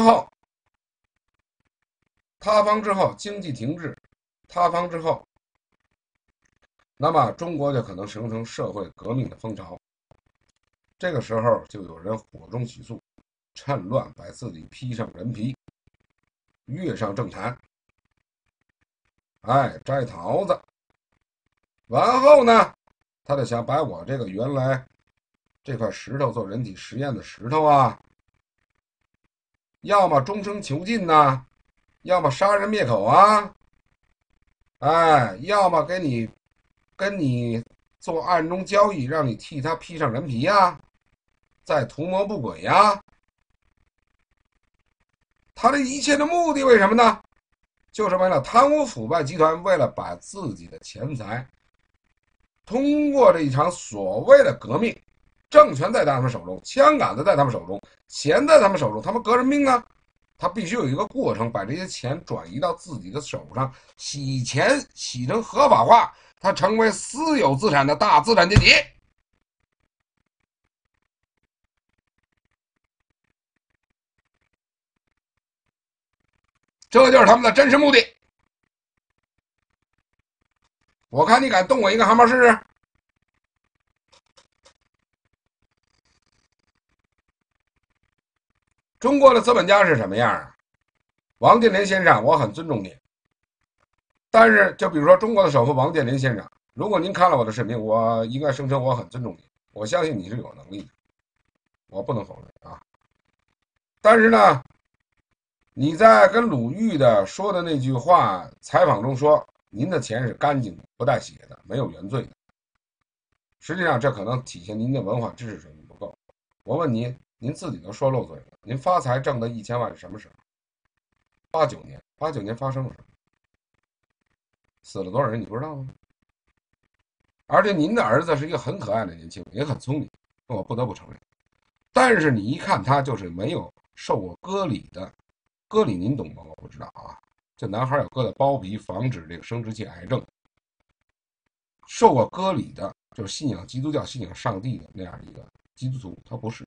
之后，经济停滞，塌方之后，那么中国就可能形成社会革命的风潮。这个时候就有人火中取粟，趁乱把自己披上人皮，跃上政坛，摘桃子。完后呢，他就想把我这个原来这块石头做人体实验的石头啊，要么终生囚禁呐，要么杀人灭口啊，要么跟你做暗中交易，让你替他披上人皮呀，再图谋不轨呀。他的一切的目的为什么呢？就是为了贪污腐败集团，为了把自己的钱财通过这一场所谓的革命政权在他们手中，枪杆子在他们手中，钱在他们手中，他们革人命啊！他必须有一个过程，把这些钱转移到自己的手上，洗钱洗成合法化，他成为私有资产的大资产阶级。这就是他们的真实目的。我看你敢动我一个汗毛试试？中国的资本家是什么样啊？王健林先生，我很尊重你。但是，就比如说中国的首富王健林先生，如果您看了我的视频，我应该声称我很尊重你，我相信你是有能力的，我不能否认啊。但是呢，你在跟鲁豫的说的那句话采访中说，您的钱是干净的，不带血的，没有原罪的。实际上，这可能体现您的文化知识水平不够。我问您，您自己都说漏嘴了，您发财挣的1000万是什么时候？89年，89年发生了什么？死了多少人你不知道吗？而且您的儿子是一个很可爱的年轻人，也很聪明，我不得不承认。但是你一看他就是没有受过割礼的，割礼您懂吗？我不知道啊。这男孩要割的包皮，防止这个生殖器癌症。受过割礼的，就是信仰基督教、信仰上帝的那样一个基督徒，他不是。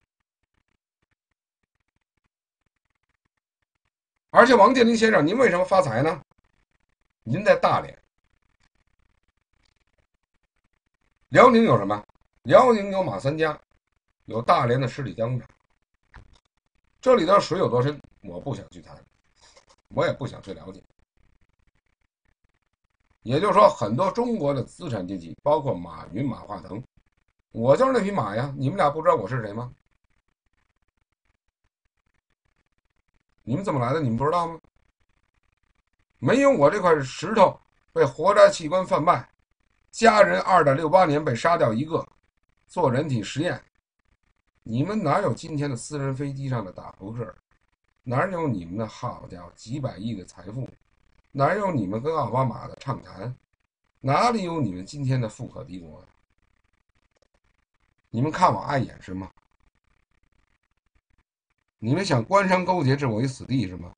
而且王健林先生，您为什么发财呢？您在大连，辽宁有什么？辽宁有马三家，有大连的十里江场。这里的水有多深，我不想去谈，我也不想去了解。也就是说，很多中国的资产阶级，包括马云、马化腾，我就是那匹马呀！你们俩不知道我是谁吗？你们怎么来的？你们不知道吗？没有我这块石头被活摘器官贩卖，家人2.68年被杀掉一个，做人体实验，你们哪有今天的私人飞机上的打扑克？哪有你们的好家伙几百亿的财富？哪有你们跟奥巴马的畅谈？哪里有你们今天的富可敌国？你们看我碍眼是吗？你们想官商勾结置我于死地是吗？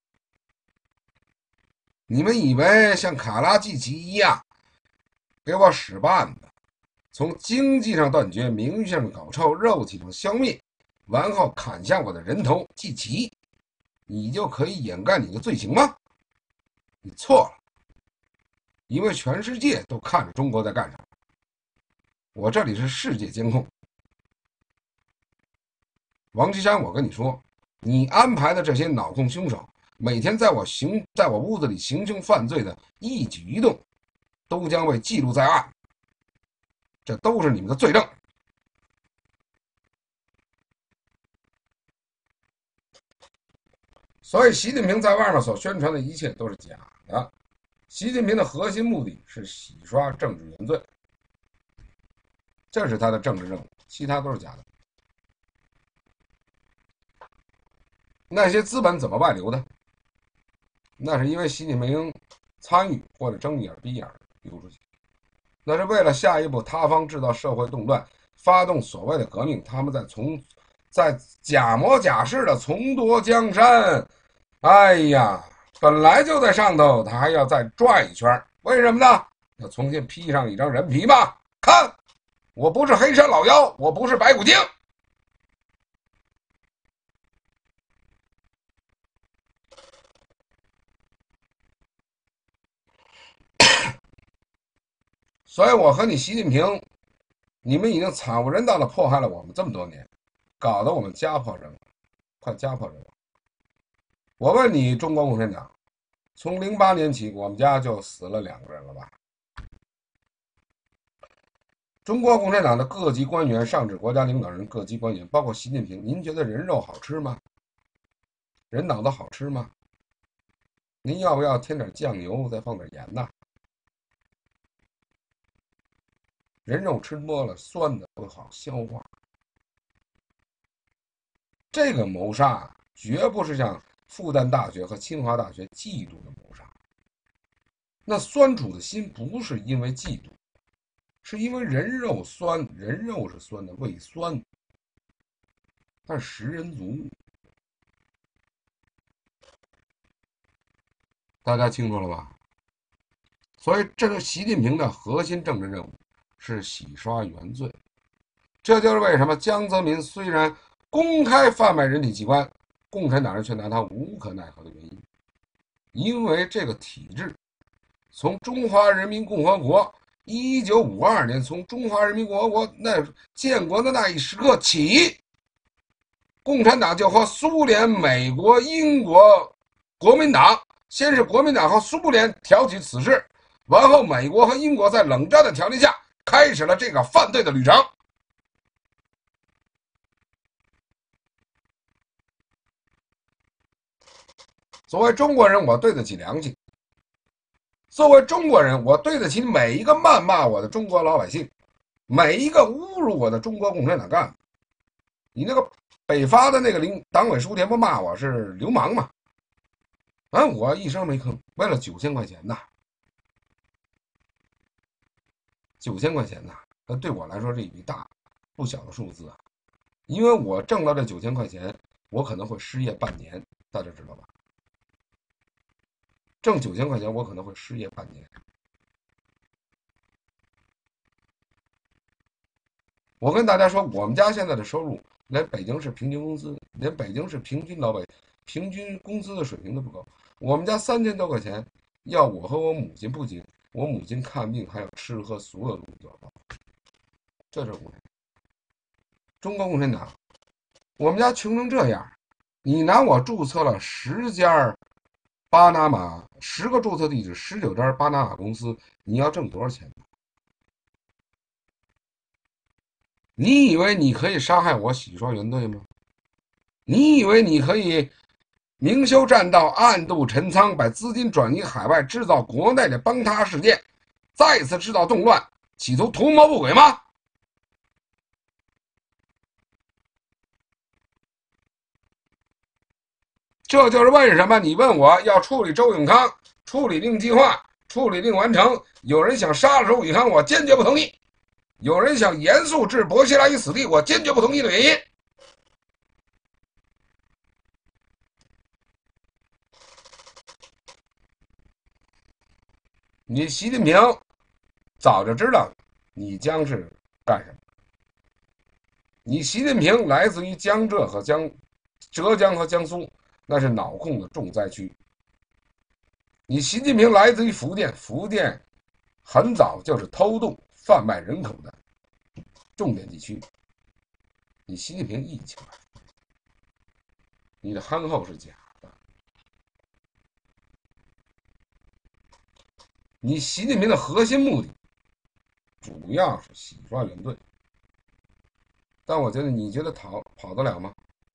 你们以为像卡拉季奇一样给我使绊子，从经济上断绝，名誉上搞臭，肉体上消灭，完后砍下我的人头祭旗，你就可以掩盖你的罪行吗？你错了，因为全世界都看着中国在干什么。我这里是世界监控。王岐山，我跟你说，你安排的这些脑控凶手，每天在我屋子里行凶犯罪的一举一动，都将被记录在案，这都是你们的罪证。所以习近平在外面所宣传的一切都是假的。习近平的核心目的是洗刷政治原罪，这是他的政治任务，其他都是假的。那些资本怎么外流的？那是因为习近平参与或者睁一眼闭一眼流出去，那是为了下一步他方制造社会动乱，发动所谓的革命，他们在假模假式的重夺江山。哎呀，本来就在上头，他还要再转一圈，为什么呢？要重新披上一张人皮嘛。看，我不是黑山老妖，我不是白骨精。所以我和你习近平，你们已经惨无人道的迫害了我们这么多年，搞得我们家破人亡，快家破人亡。我问你，中国共产党从08年起，我们家就死了2个人了吧？中国共产党的各级官员，上至国家领导人，各级官员，包括习近平，您觉得人肉好吃吗？人脑子好吃吗？您要不要添点酱油，再放点盐呐？人肉吃多了，酸的不好消化。这个谋杀绝不是像复旦大学和清华大学嫉妒的谋杀，那酸楚的心不是因为嫉妒， 是因为人肉酸，人肉是酸的，胃酸，但食人族。大家清楚了吧？所以，这个习近平的核心政治任务是洗刷原罪。这就是为什么江泽民虽然公开贩卖人体器官，共产党人却拿他无可奈何的原因。因为这个体制，从中华人民共和国1952年从中华人民共和国那建国的那一时刻起，共产党就和苏联、美国、英国国民党，先是国民党和苏联挑起此事，完后美国和英国在冷战的条件下开始了这个犯罪的旅程。作为中国人，我对得起良心；作为中国人，我对得起每一个谩骂我的中国老百姓，每一个侮辱我的中国共产党干部。你那个北伐的那个党委书记不骂我是流氓吗？我一声没吭，为了9000块钱呐，9000块钱呐，那对我来说是一笔不小的数字啊。因为我挣到这9000块钱，我可能会失业半年，大家知道吧？挣9000块钱，我可能会失业半年。我跟大家说，我们家现在的收入连北京市平均工资，连北京市平均工资的水平都不够。我们家3000多块钱，要我和我母亲，不仅我母亲看病，还要吃喝，所有东西都要包。这是中国共产党。我们家穷成这样，你拿我注册了10家巴拿马10个注册地址，19家巴拿马公司，你要挣多少钱？你以为你可以杀害我，洗刷原罪吗？你以为你可以明修栈道，暗度陈仓，把资金转移海外，制造国内的崩塌事件，再次制造动乱，企图图谋不轨吗？这就是为什么你问我要处理周永康，处理令计划，处理令完成，有人想杀了周永康，我坚决不同意；有人想严肃置薄熙来于死地，我坚决不同意的原因。你习近平早就知道你将是干什么。你习近平来自于江浙和江苏，那是脑控的重灾区。你习近平来自于福建，福建很早就是偷渡贩卖人口的重点地区。你习近平义气了，你的憨厚是假的。你习近平的核心目的主要是洗刷原罪，但我觉得你觉得跑得了吗？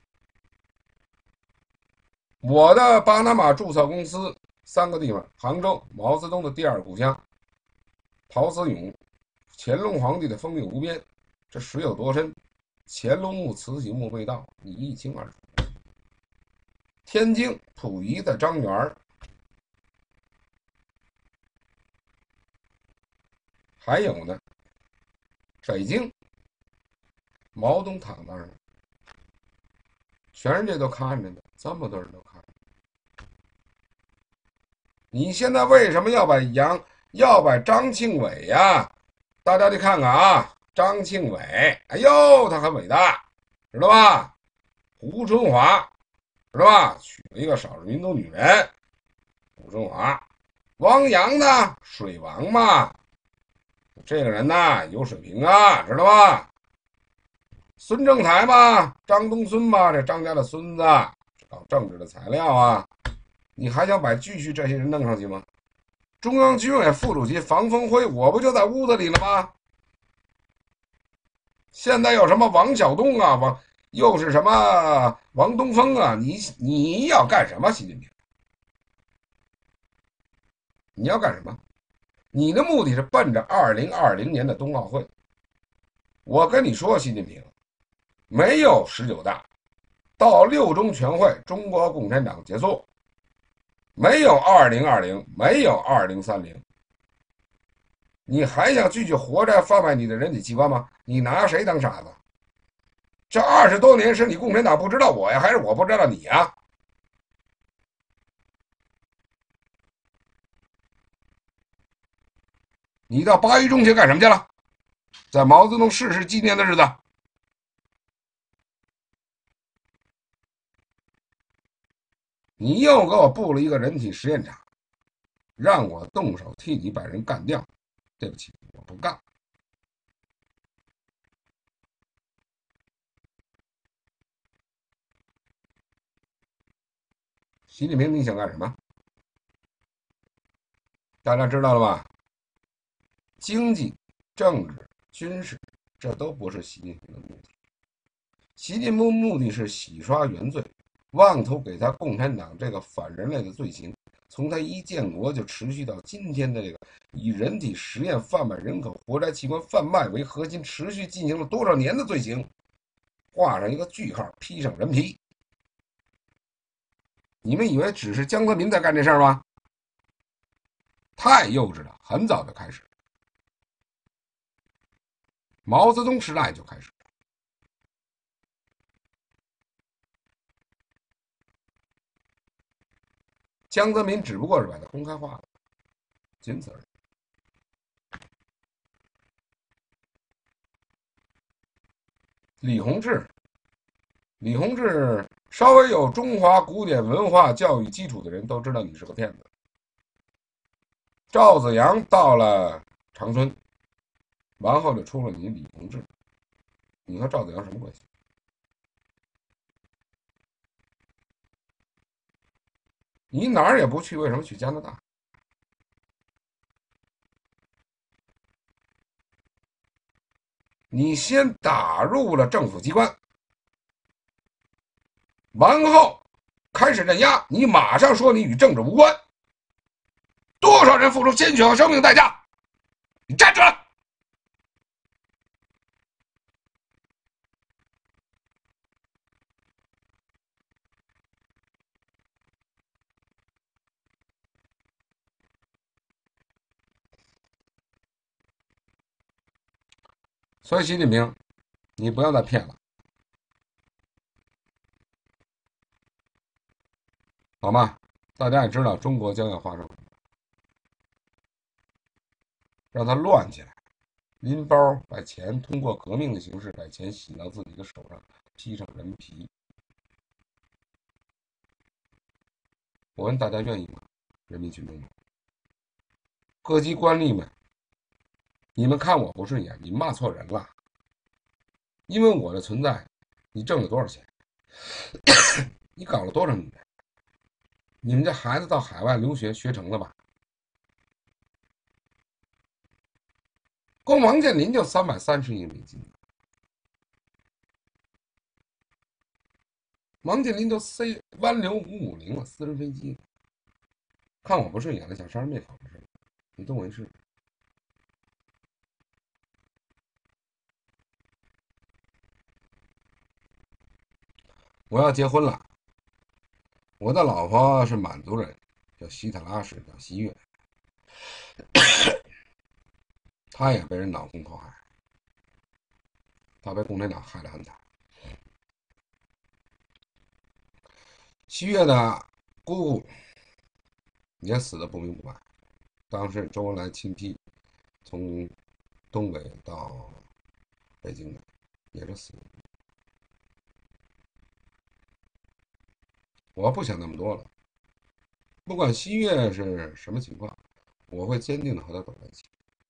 我的巴拿马注册公司3个地方：杭州毛泽东的第2故乡，陶思勇乾隆皇帝的风韵无边，这水有多深？乾隆墓、慈禧墓被盗，你一清二楚。天津溥仪的张园，还有呢，北京毛泽东躺那儿呢，全世界都看着呢，这么多人都看着。你现在为什么要把张庆伟呀？大家得看看啊，张庆伟，哎呦，他很伟大，知道吧？胡春华，知道吧？娶了一个少数民族女人，胡春华。汪洋呢？水王嘛，这个人呐有水平啊，知道吧？孙政才嘛，张东孙嘛，这张家的孙子，搞政治的材料啊，你还想把继续这些人弄上去吗？中央军委副主席房峰辉，我不就在屋子里了吗？现在有什么王晓东啊，又是什么王东峰啊？你要干什么？习近平，你要干什么？你的目的是奔着2020年的冬奥会。我跟你说，习近平，没有19大，到6中全会，中国共产党结束，没有2020，没有2030。 你还想继续活着贩卖你的人体器官吗？你拿谁当傻子？这20多年是你共产党不知道我呀，还是我不知道你呀？你到八一中学干什么去了？在毛泽东逝世纪念的日子，你又给我布了一个人体实验场，让我动手替你把人干掉。对不起，我不干。习近平，你想干什么？大家知道了吧？经济、政治、军事，这都不是习近平的目的。习近平目的是洗刷原罪，妄图给他共产党这个反人类的罪行，从他一建国就持续到今天的这个以人体实验贩卖人口活摘器官贩卖为核心，持续进行了多少年的罪行，画上一个句号，披上人皮。你们以为只是江泽民在干这事儿吗？太幼稚了，很早就开始，毛泽东时代就开始。江泽民只不过是把它公开化了，仅此而已。李洪志，李洪志稍微有中华古典文化教育基础的人都知道你是个骗子。赵子阳到了长春，完后就出了你李洪志，你和赵子阳什么关系？你哪儿也不去，为什么去加拿大？你先打入了政府机关，完后开始镇压，你马上说你与政治无关，多少人付出鲜血和生命代价？你站出来！所以习近平，你不要再骗了，好吗？大家也知道中国将要发生，让他乱起来，拎包把钱通过革命的形式把钱洗到自己的手上，披上人皮。我问大家愿意吗？人民群众们，各级官吏们，你们看我不顺眼，你骂错人了。因为我的存在，你挣了多少钱？你搞了多少女人？你们家孩子到海外留学学成了吧？光王健林就330亿美金，王健林都飞湾流550了，私人飞机。看我不顺眼了，想杀人灭口的事，你当回事？我要结婚了，我的老婆是满族人，叫希特拉氏，叫西月，她也被人脑控迫害，她被共产党害得很惨。西月的姑姑也死得不明不白，当时周恩来亲批从东北到北京的，也是死的。我不想那么多了，不管西月是什么情况，我会坚定的和他走在一起。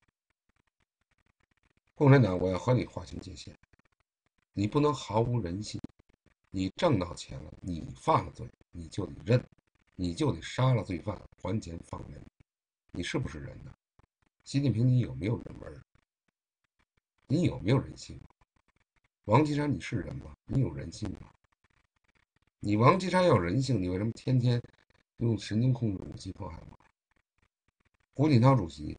共产党，我要和你划清界限，你不能毫无人性。你挣到钱了，你犯了罪，你就得认，你就得杀了罪犯，还钱放人。你是不是人呢？习近平，你有没有人味？你有没有人性？王岐山，你是人吗？你有人性吗？你王岐山要有人性，你为什么天天用神经控制武器迫害我？胡锦涛主席，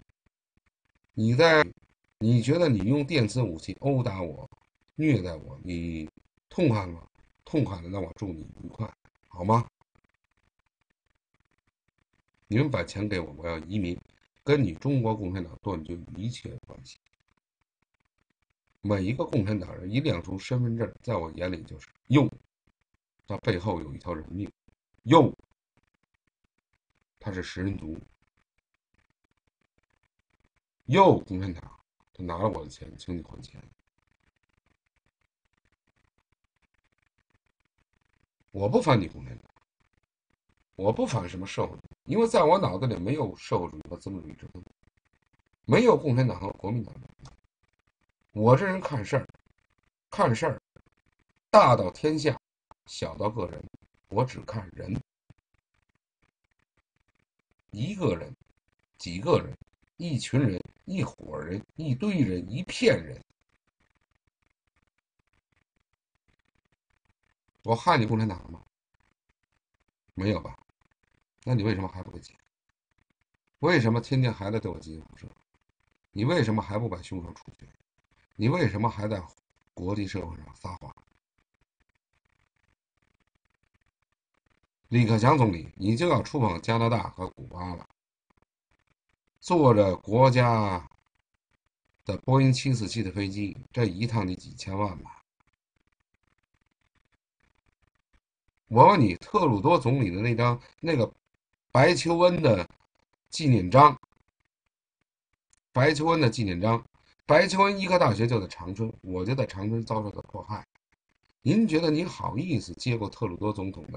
你觉得你用电磁武器殴打我、虐待我，你痛快吗？痛快了，那我祝你愉快，好吗？你们把钱给我，我要移民， 跟你中国共产党断绝一切关系。每一个共产党人一亮出身份证，在我眼里就是用，他背后有一条人命，用，他是食人族，又共产党，他拿了我的钱，请你还钱。我不反你共产党，我不反什么社会主义，因为在我脑子里没有社会主义和资本主义之分，没有共产党和国民党。我这人看事儿，大到天下，小到个人，我只看人。一个人、几个人、一群人、一伙人、一堆人、一片人，我害你共产党了吗？没有吧？那你为什么还不给钱？为什么天天还在对我进行辐射？你为什么还不把凶手处决？你为什么还在国际社会上撒谎？李克强总理，你就要出访加拿大和古巴了，坐着国家的波音747的飞机，这一趟得几千万吧？我问你，特鲁多总理的那个白求恩的纪念章，白求恩医科大学就在长春，我就在长春遭受的迫害。您觉得您好意思接过特鲁多总统的